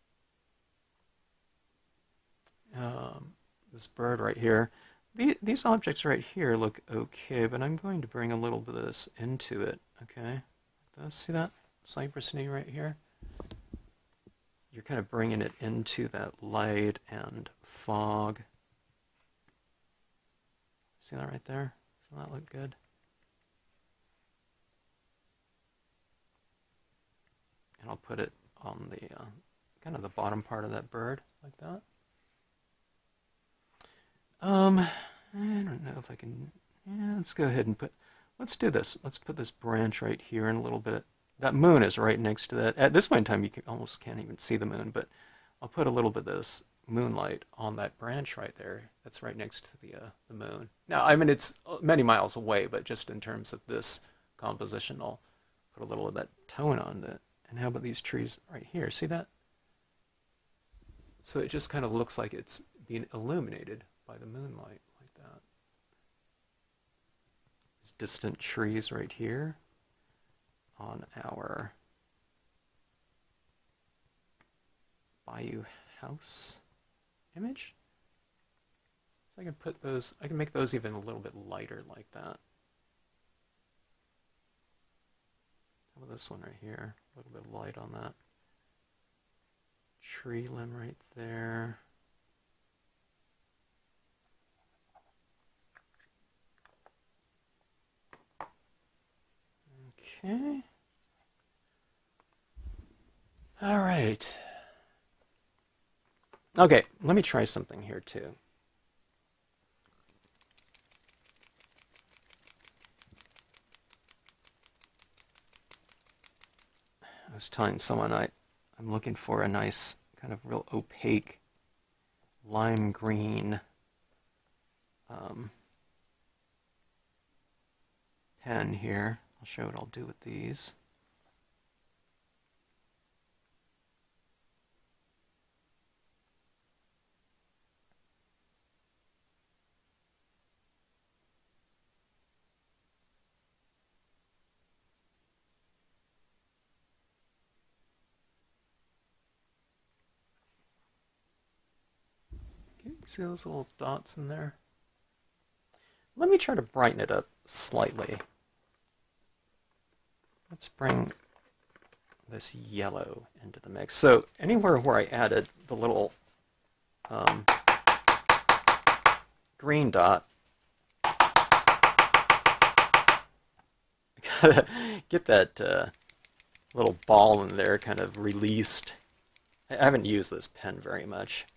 Um, this bird right here, the, these objects right here look okay, but I'm going to bring a little bit of this into it, okay? See that cypressy right here? You're kind of bringing it into that light and fog. See that right there? Doesn't that look good? And I'll put it on the uh, kind of the bottom part of that bird, like that. Um, I don't know if I can, yeah, let's go ahead and put, let's do this. Let's put this branch right here in a little bit. That moon is right next to that. At this point in time, you can, almost can't even see the moon, but I'll put a little bit of this moonlight on that branch right there. That's right next to the uh, the moon. Now, I mean, it's many miles away, but just in terms of this composition, I'll put a little of that tone on it. And how about these trees right here? See that? So it just kind of looks like it's being illuminated by the moonlight like that. There's distant trees right here on our Bayou House image. So I can put those, I can make those even a little bit lighter like that. How about this one right here? A little bit of light on that. Tree limb right there. Okay. All right. Okay, let me try something here too. I was telling someone I, I'm looking for a nice kind of real opaque lime green um, pen here. I'll show what I'll do with these. See those little dots in there? Let me try to brighten it up slightly. Let's bring this yellow into the mix. So anywhere where I added the little um, green dot, gotta get that uh, little ball in there kind of released. I haven't used this pen very much.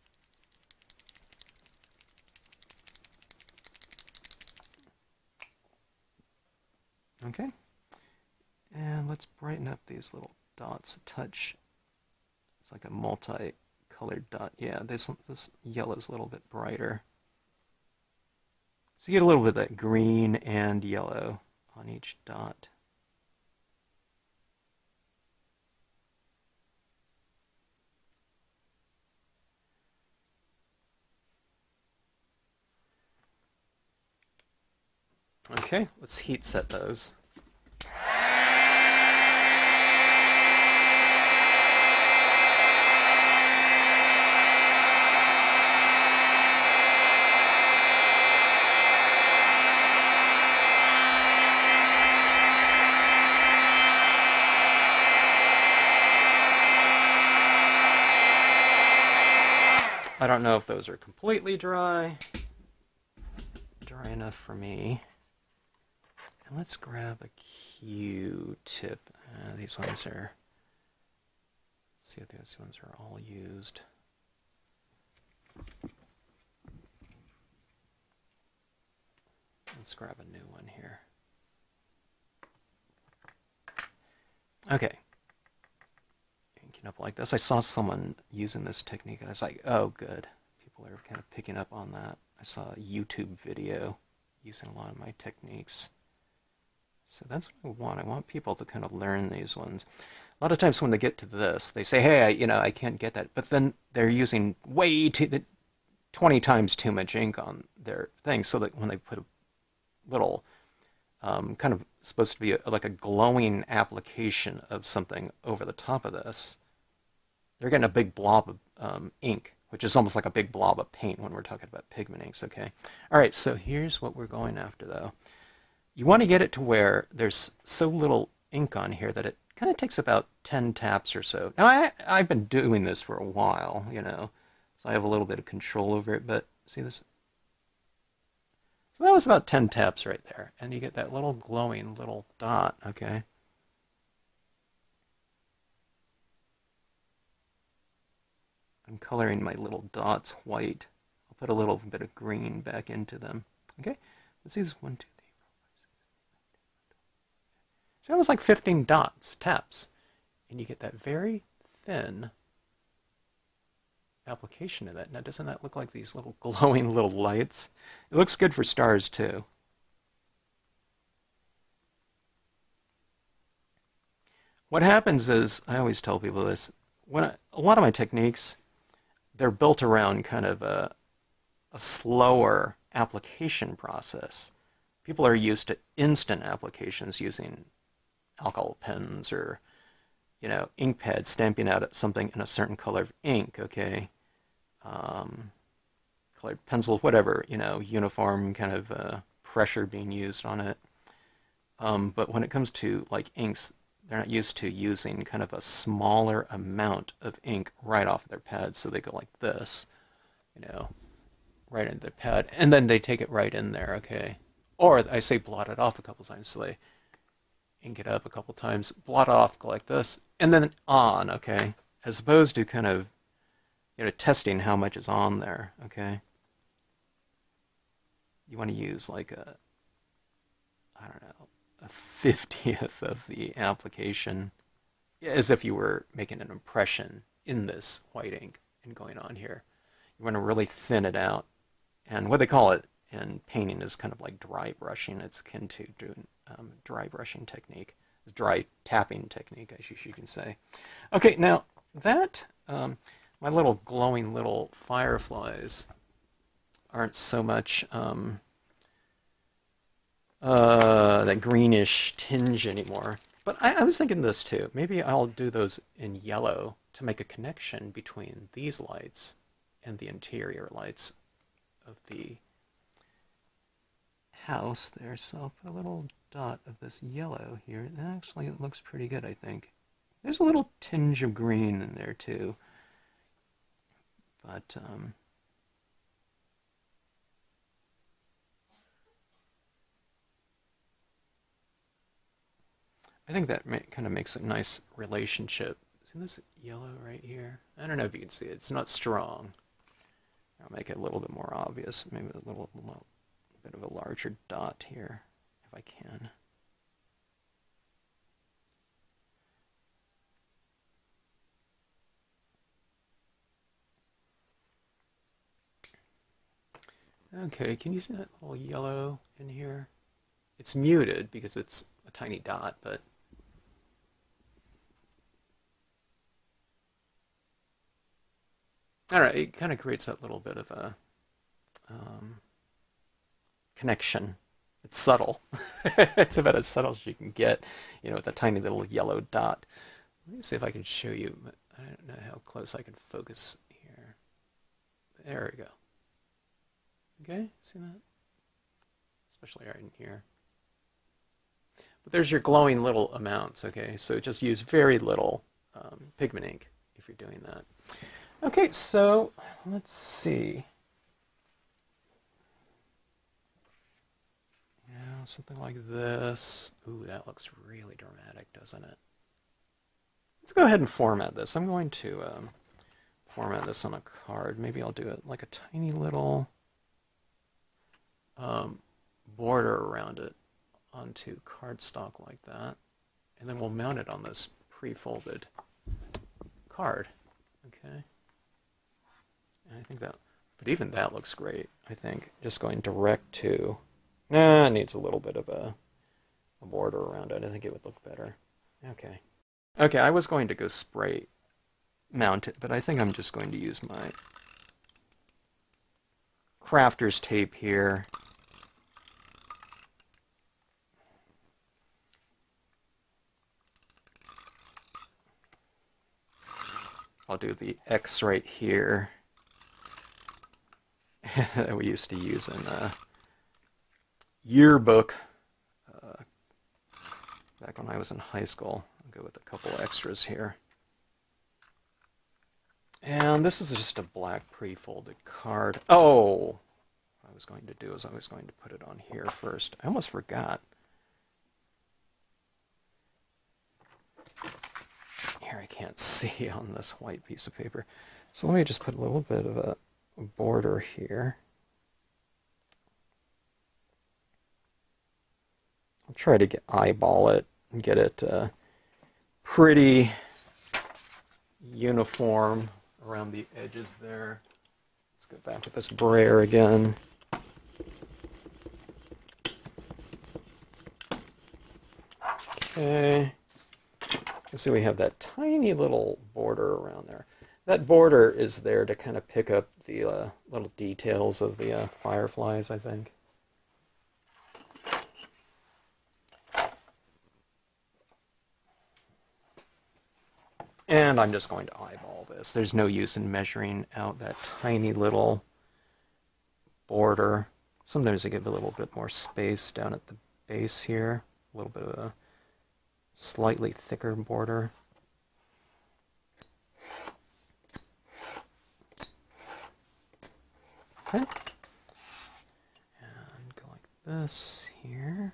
Okay, and let's brighten up these little dots a touch. It's like a multi-colored dot. Yeah, this this yellow's a little bit brighter. So you get a little bit of that green and yellow on each dot. Okay, let's heat set those. I don't know if those are completely dry. Dry enough for me. And let's grab a Q-tip. Uh, these ones are, let's see if these ones are all used. Let's grab a new one here. Okay. Inking up like this. I saw someone using this technique and I was like, oh good. People are kind of picking up on that. I saw a YouTube video using a lot of my techniques. So that's what I want. I want people to kind of learn these ones. A lot of times when they get to this, they say, hey, I, you know, I can't get that. But then they're using way too, twenty times too much ink on their thing, so that when they put a little, um, kind of supposed to be a, like a glowing application of something over the top of this, they're getting a big blob of um, ink, which is almost like a big blob of paint when we're talking about pigment inks, okay? All right, so here's what we're going after, though. You want to get it to where there's so little ink on here that it kind of takes about ten taps or so. Now, I, I've been doing this for a while, you know, so I have a little bit of control over it, but see this? So that was about ten taps right there, and you get that little glowing little dot, okay? I'm coloring my little dots white. I'll put a little bit of green back into them. Okay, let's see this one, two, three, four, five, six, seven, eight. So that was like fifteen dots, taps. And you get that very thin application of that. Now, doesn't that look like these little glowing little lights? It looks good for stars, too. What happens is, I always tell people this, when I, a lot of my techniques, they're built around kind of a, a slower application process. People are used to instant applications using alcohol pens or, you know, ink pads, stamping out something in a certain color of ink, okay? Um, colored pencil, whatever, you know, uniform kind of uh, pressure being used on it. Um, but when it comes to, like, inks, they're not used to using kind of a smaller amount of ink right off their pad, so they go like this, you know, right into their pad, and then they take it right in there, okay? Or I say blot it off a couple times, so they ink it up a couple times, blot it off, go like this, and then on, okay? As opposed to kind of, you know, testing how much is on there, okay? You want to use like a, I don't know, a fiftieth of the application, as if you were making an impression in this white ink and going on here. You want to really thin it out. And what they call it in painting is kind of like dry brushing. It's akin to doing um, dry brushing technique. Dry tapping technique, I guess you can say. Okay, now that, um, my little glowing little fireflies aren't so much um, uh, that greenish tinge anymore. But I, I was thinking this too. Maybe I'll do those in yellow to make a connection between these lights and the interior lights of the house there. So I'll put a little dot of this yellow here. And actually, it looks pretty good, I think. There's a little tinge of green in there too. But, um... I think that kind of makes a nice relationship. See this yellow right here? I don't know if you can see it. It's not strong. I'll make it a little bit more obvious. Maybe a little, little bit of a larger dot here, if I can. Okay, can you see that little yellow in here? It's muted because it's a tiny dot, but I don't know, it kind of creates that little bit of a um, connection. It's subtle. It's about as subtle as you can get, you know, with a tiny little yellow dot. Let me see if I can show you. I don't know how close I can focus here. There we go. Okay, see that? Especially right in here. But there's your glowing little amounts, okay? So just use very little um, pigment ink if you're doing that. Okay, so let's see. Yeah, something like this. Ooh, that looks really dramatic, doesn't it? Let's go ahead and format this. I'm going to um, format this on a card. Maybe I'll do it like a tiny little um, border around it onto cardstock like that. And then we'll mount it on this pre-folded card. Okay. And I think that, but even that looks great, I think. Just going direct to, nah, it needs a little bit of a, a border around it. I think it would look better. Okay. Okay, I was going to go spray mount it, but I think I'm just going to use my crafter's tape here. I'll do the X right here that we used to use in a yearbook uh, back when I was in high school. I'll go with a couple extras here. And this is just a black pre-folded card. Oh, what I was going to do is I was going to put it on here first. I almost forgot. Here I can't see on this white piece of paper. So let me just put a little bit of a border here. I'll try to get eyeball it and get it uh, pretty uniform around the edges there. Let's go back to this brayer again. Okay. You see we have that tiny little border around there. That border is there to kind of pick up the uh, little details of the uh, fireflies, I think. And I'm just going to eyeball this. There's no use in measuring out that tiny little border. Sometimes I give a little bit more space down at the base here. A little bit of a slightly thicker border. Okay. And go like this here.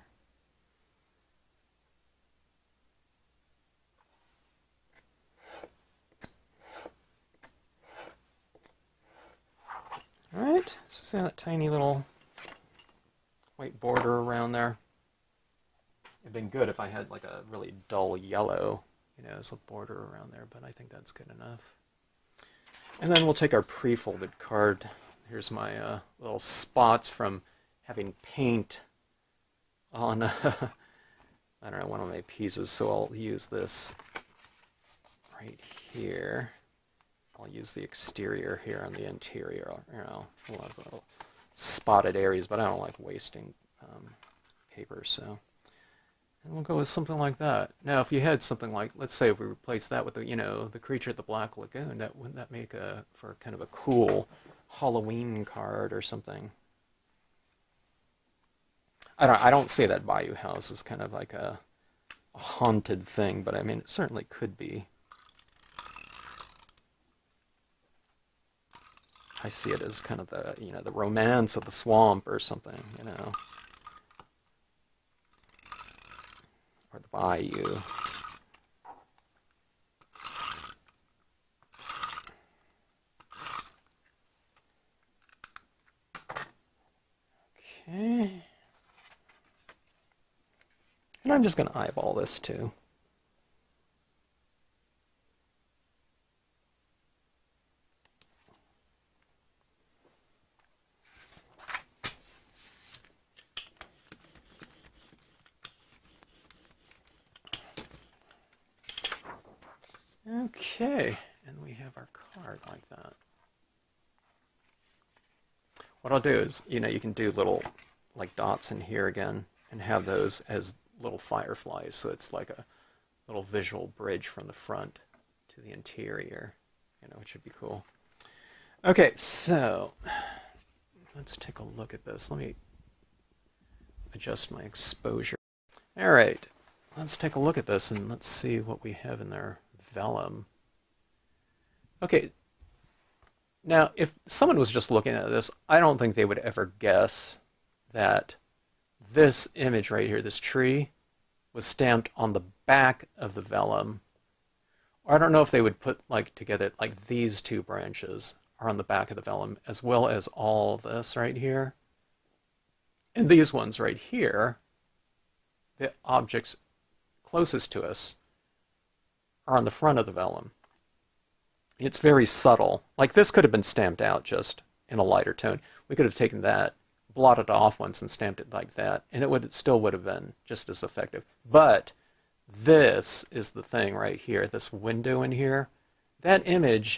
Alright, see that tiny little white border around there? It'd been good if I had like a really dull yellow, you know, as a border around there, but I think that's good enough. And then we'll take our pre-folded card. Here's my uh, little spots from having paint on, uh, I don't know, one of my pieces, so I'll use this right here. I'll use the exterior here on the interior. You know, a lot of little spotted areas, but I don't like wasting um, paper, so. And we'll go with something like that. Now, if you had something like, let's say if we replace that with the, you know, the creature at the Black Lagoon, that wouldn't that make a, for kind of a cool Halloween card or something? I don't, I don't say that Bayou House is kind of like a, a haunted thing, but I mean, it certainly could be. I see it as kind of the, you know, the romance of the swamp or something, you know. Or the bayou. Okay. And I'm just going to eyeball this too. Okay, and we have our card like that. What I'll do is, you know, you can do little like dots in here again and have those as little fireflies, so it's like a little visual bridge from the front to the interior, you know, which would be cool. Okay, so let's take a look at this. Let me adjust my exposure. All right, let's take a look at this and let's see what we have in there. Vellum. Okay, now if someone was just looking at this, I don't think they would ever guess that this image right here, this tree, was stamped on the back of the vellum. Or I don't know if they would put like together like these two branches are on the back of the vellum, as well as all this right here. And these ones right here, the objects closest to us, are on the front of the vellum. It's very subtle. Like this could have been stamped out just in a lighter tone. We could have taken that, blotted off once and stamped it like that, and it would it still would have been just as effective. But this is the thing right here, this window in here. That image,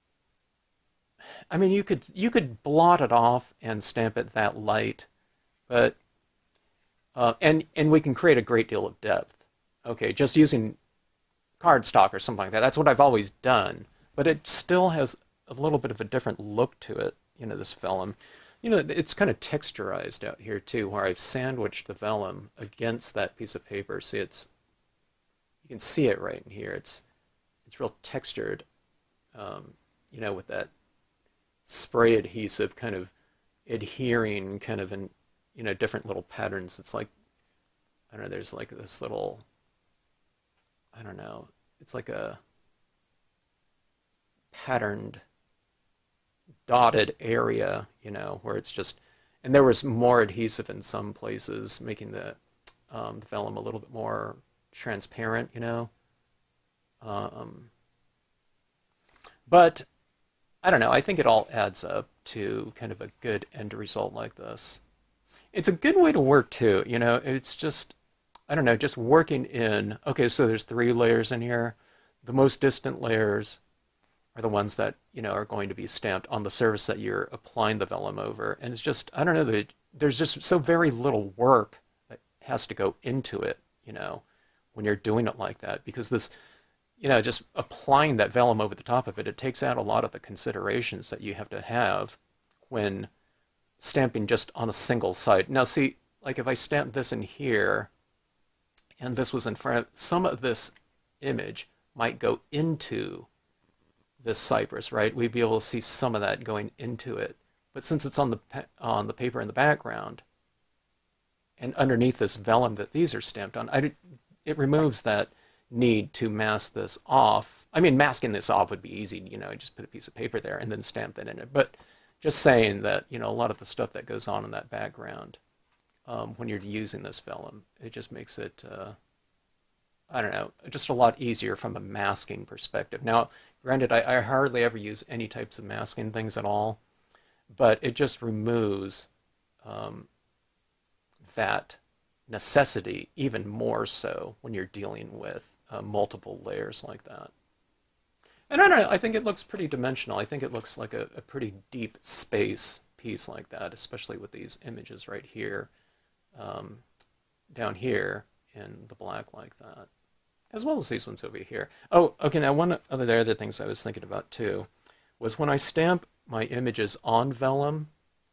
I mean, you could you could blot it off and stamp it that light, but uh, and and we can create a great deal of depth. Okay, just using cardstock or something like that. That's what I've always done, but it still has a little bit of a different look to it, you know, this vellum. You know, it's kind of texturized out here too, where I've sandwiched the vellum against that piece of paper. See, it's, you can see it right in here. It's, it's real textured, um, you know, with that spray adhesive kind of adhering kind of in, you know, different little patterns. It's like, I don't know, there's like this little, I don't know, it's like a patterned dotted area, you know, where it's just, and there was more adhesive in some places, making the, um, the vellum a little bit more transparent, you know. Um, but I don't know, I think it all adds up to kind of a good end result like this. It's a good way to work too, you know, it's just, I don't know, just working in, okay, so there's three layers in here. The most distant layers are the ones that, you know, are going to be stamped on the surface that you're applying the vellum over. And it's just, I don't know, there's just so very little work that has to go into it, you know, when you're doing it like that. Because this, you know, just applying that vellum over the top of it, it takes out a lot of the considerations that you have to have when stamping just on a single side. Now see, like if I stamp this in here, and this was in front of, some of this image might go into this cypress, right? We'd be able to see some of that going into it. But since it's on the on the paper in the background, and underneath this vellum that these are stamped on, I, it removes that need to mask this off. I mean, masking this off would be easy, you know, just put a piece of paper there and then stamp that in it. But just saying that, you know, a lot of the stuff that goes on in that background, um, when you're using this vellum, it just makes it, uh, I don't know, just a lot easier from a masking perspective. Now, granted, I, I hardly ever use any types of masking things at all, but it just removes um, that necessity even more so when you're dealing with uh, multiple layers like that. And I don't know, I think it looks pretty dimensional. I think it looks like a, a pretty deep space piece like that, especially with these images right here, um, down here in the black like that, as well as these ones over here. Oh, okay, now one of the other things I was thinking about too was when I stamp my images on vellum,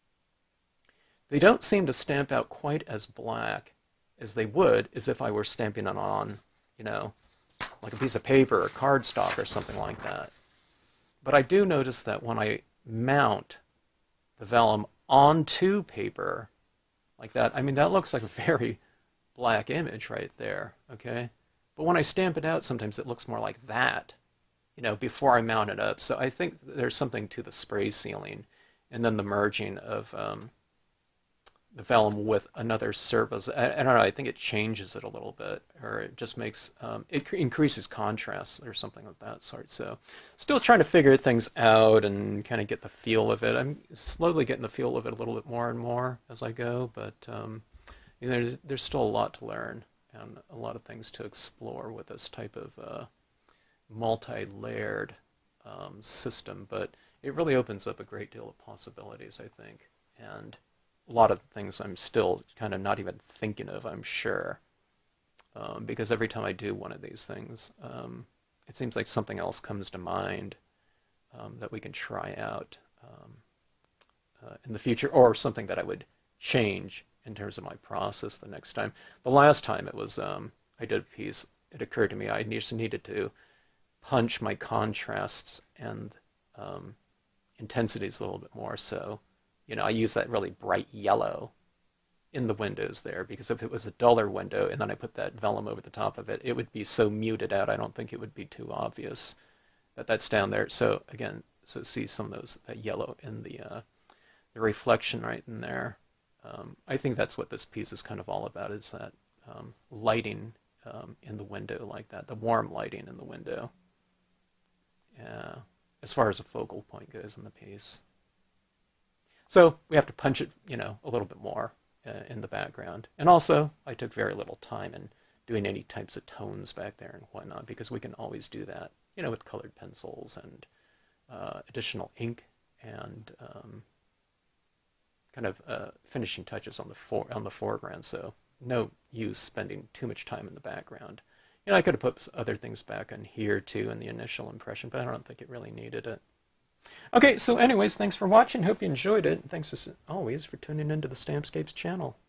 they don't seem to stamp out quite as black as they would as if I were stamping it on, you know, like a piece of paper or cardstock or something like that. But I do notice that when I mount the vellum onto paper like that, I mean, that looks like a very black image right there, okay? But when I stamp it out, sometimes it looks more like that, you know, before I mount it up. So I think there's something to the spray sealing and then the merging of um, the vellum with another surface. I, I don't know, I think it changes it a little bit, or it just makes, um, it increases contrast or something of that sort. So still trying to figure things out and kind of get the feel of it. I'm slowly getting the feel of it a little bit more and more as I go, but um, you know, there's, there's still a lot to learn and a lot of things to explore with this type of uh, multi-layered um, system, but it really opens up a great deal of possibilities, I think, and a lot of things I'm still kind of not even thinking of, I'm sure, um, because every time I do one of these things, um, it seems like something else comes to mind um, that we can try out um, uh, in the future, or something that I would change in terms of my process the next time. The last time it was, um, I did a piece, it occurred to me I just needed to punch my contrasts and um, intensities a little bit more. So, you know, I use that really bright yellow in the windows there, because if it was a duller window and then I put that vellum over the top of it, it would be so muted out, I don't think it would be too obvious that that's down there. So again, so see some of those, that yellow in the, uh, the reflection right in there. Um, I think that's what this piece is kind of all about, is that um, lighting um, in the window like that, the warm lighting in the window. Yeah, as far as a focal point goes in the piece. So we have to punch it, you know, a little bit more uh, in the background. And also, I took very little time in doing any types of tones back there and whatnot, because we can always do that, you know, with colored pencils and uh, additional ink and um, kind of uh, finishing touches on the for on the foreground. So no use spending too much time in the background. You know, I could have put other things back in here too in the initial impression, but I don't think it really needed it. Okay, so anyways, thanks for watching. Hope you enjoyed it. Thanks as always for tuning into the Stampscapes channel.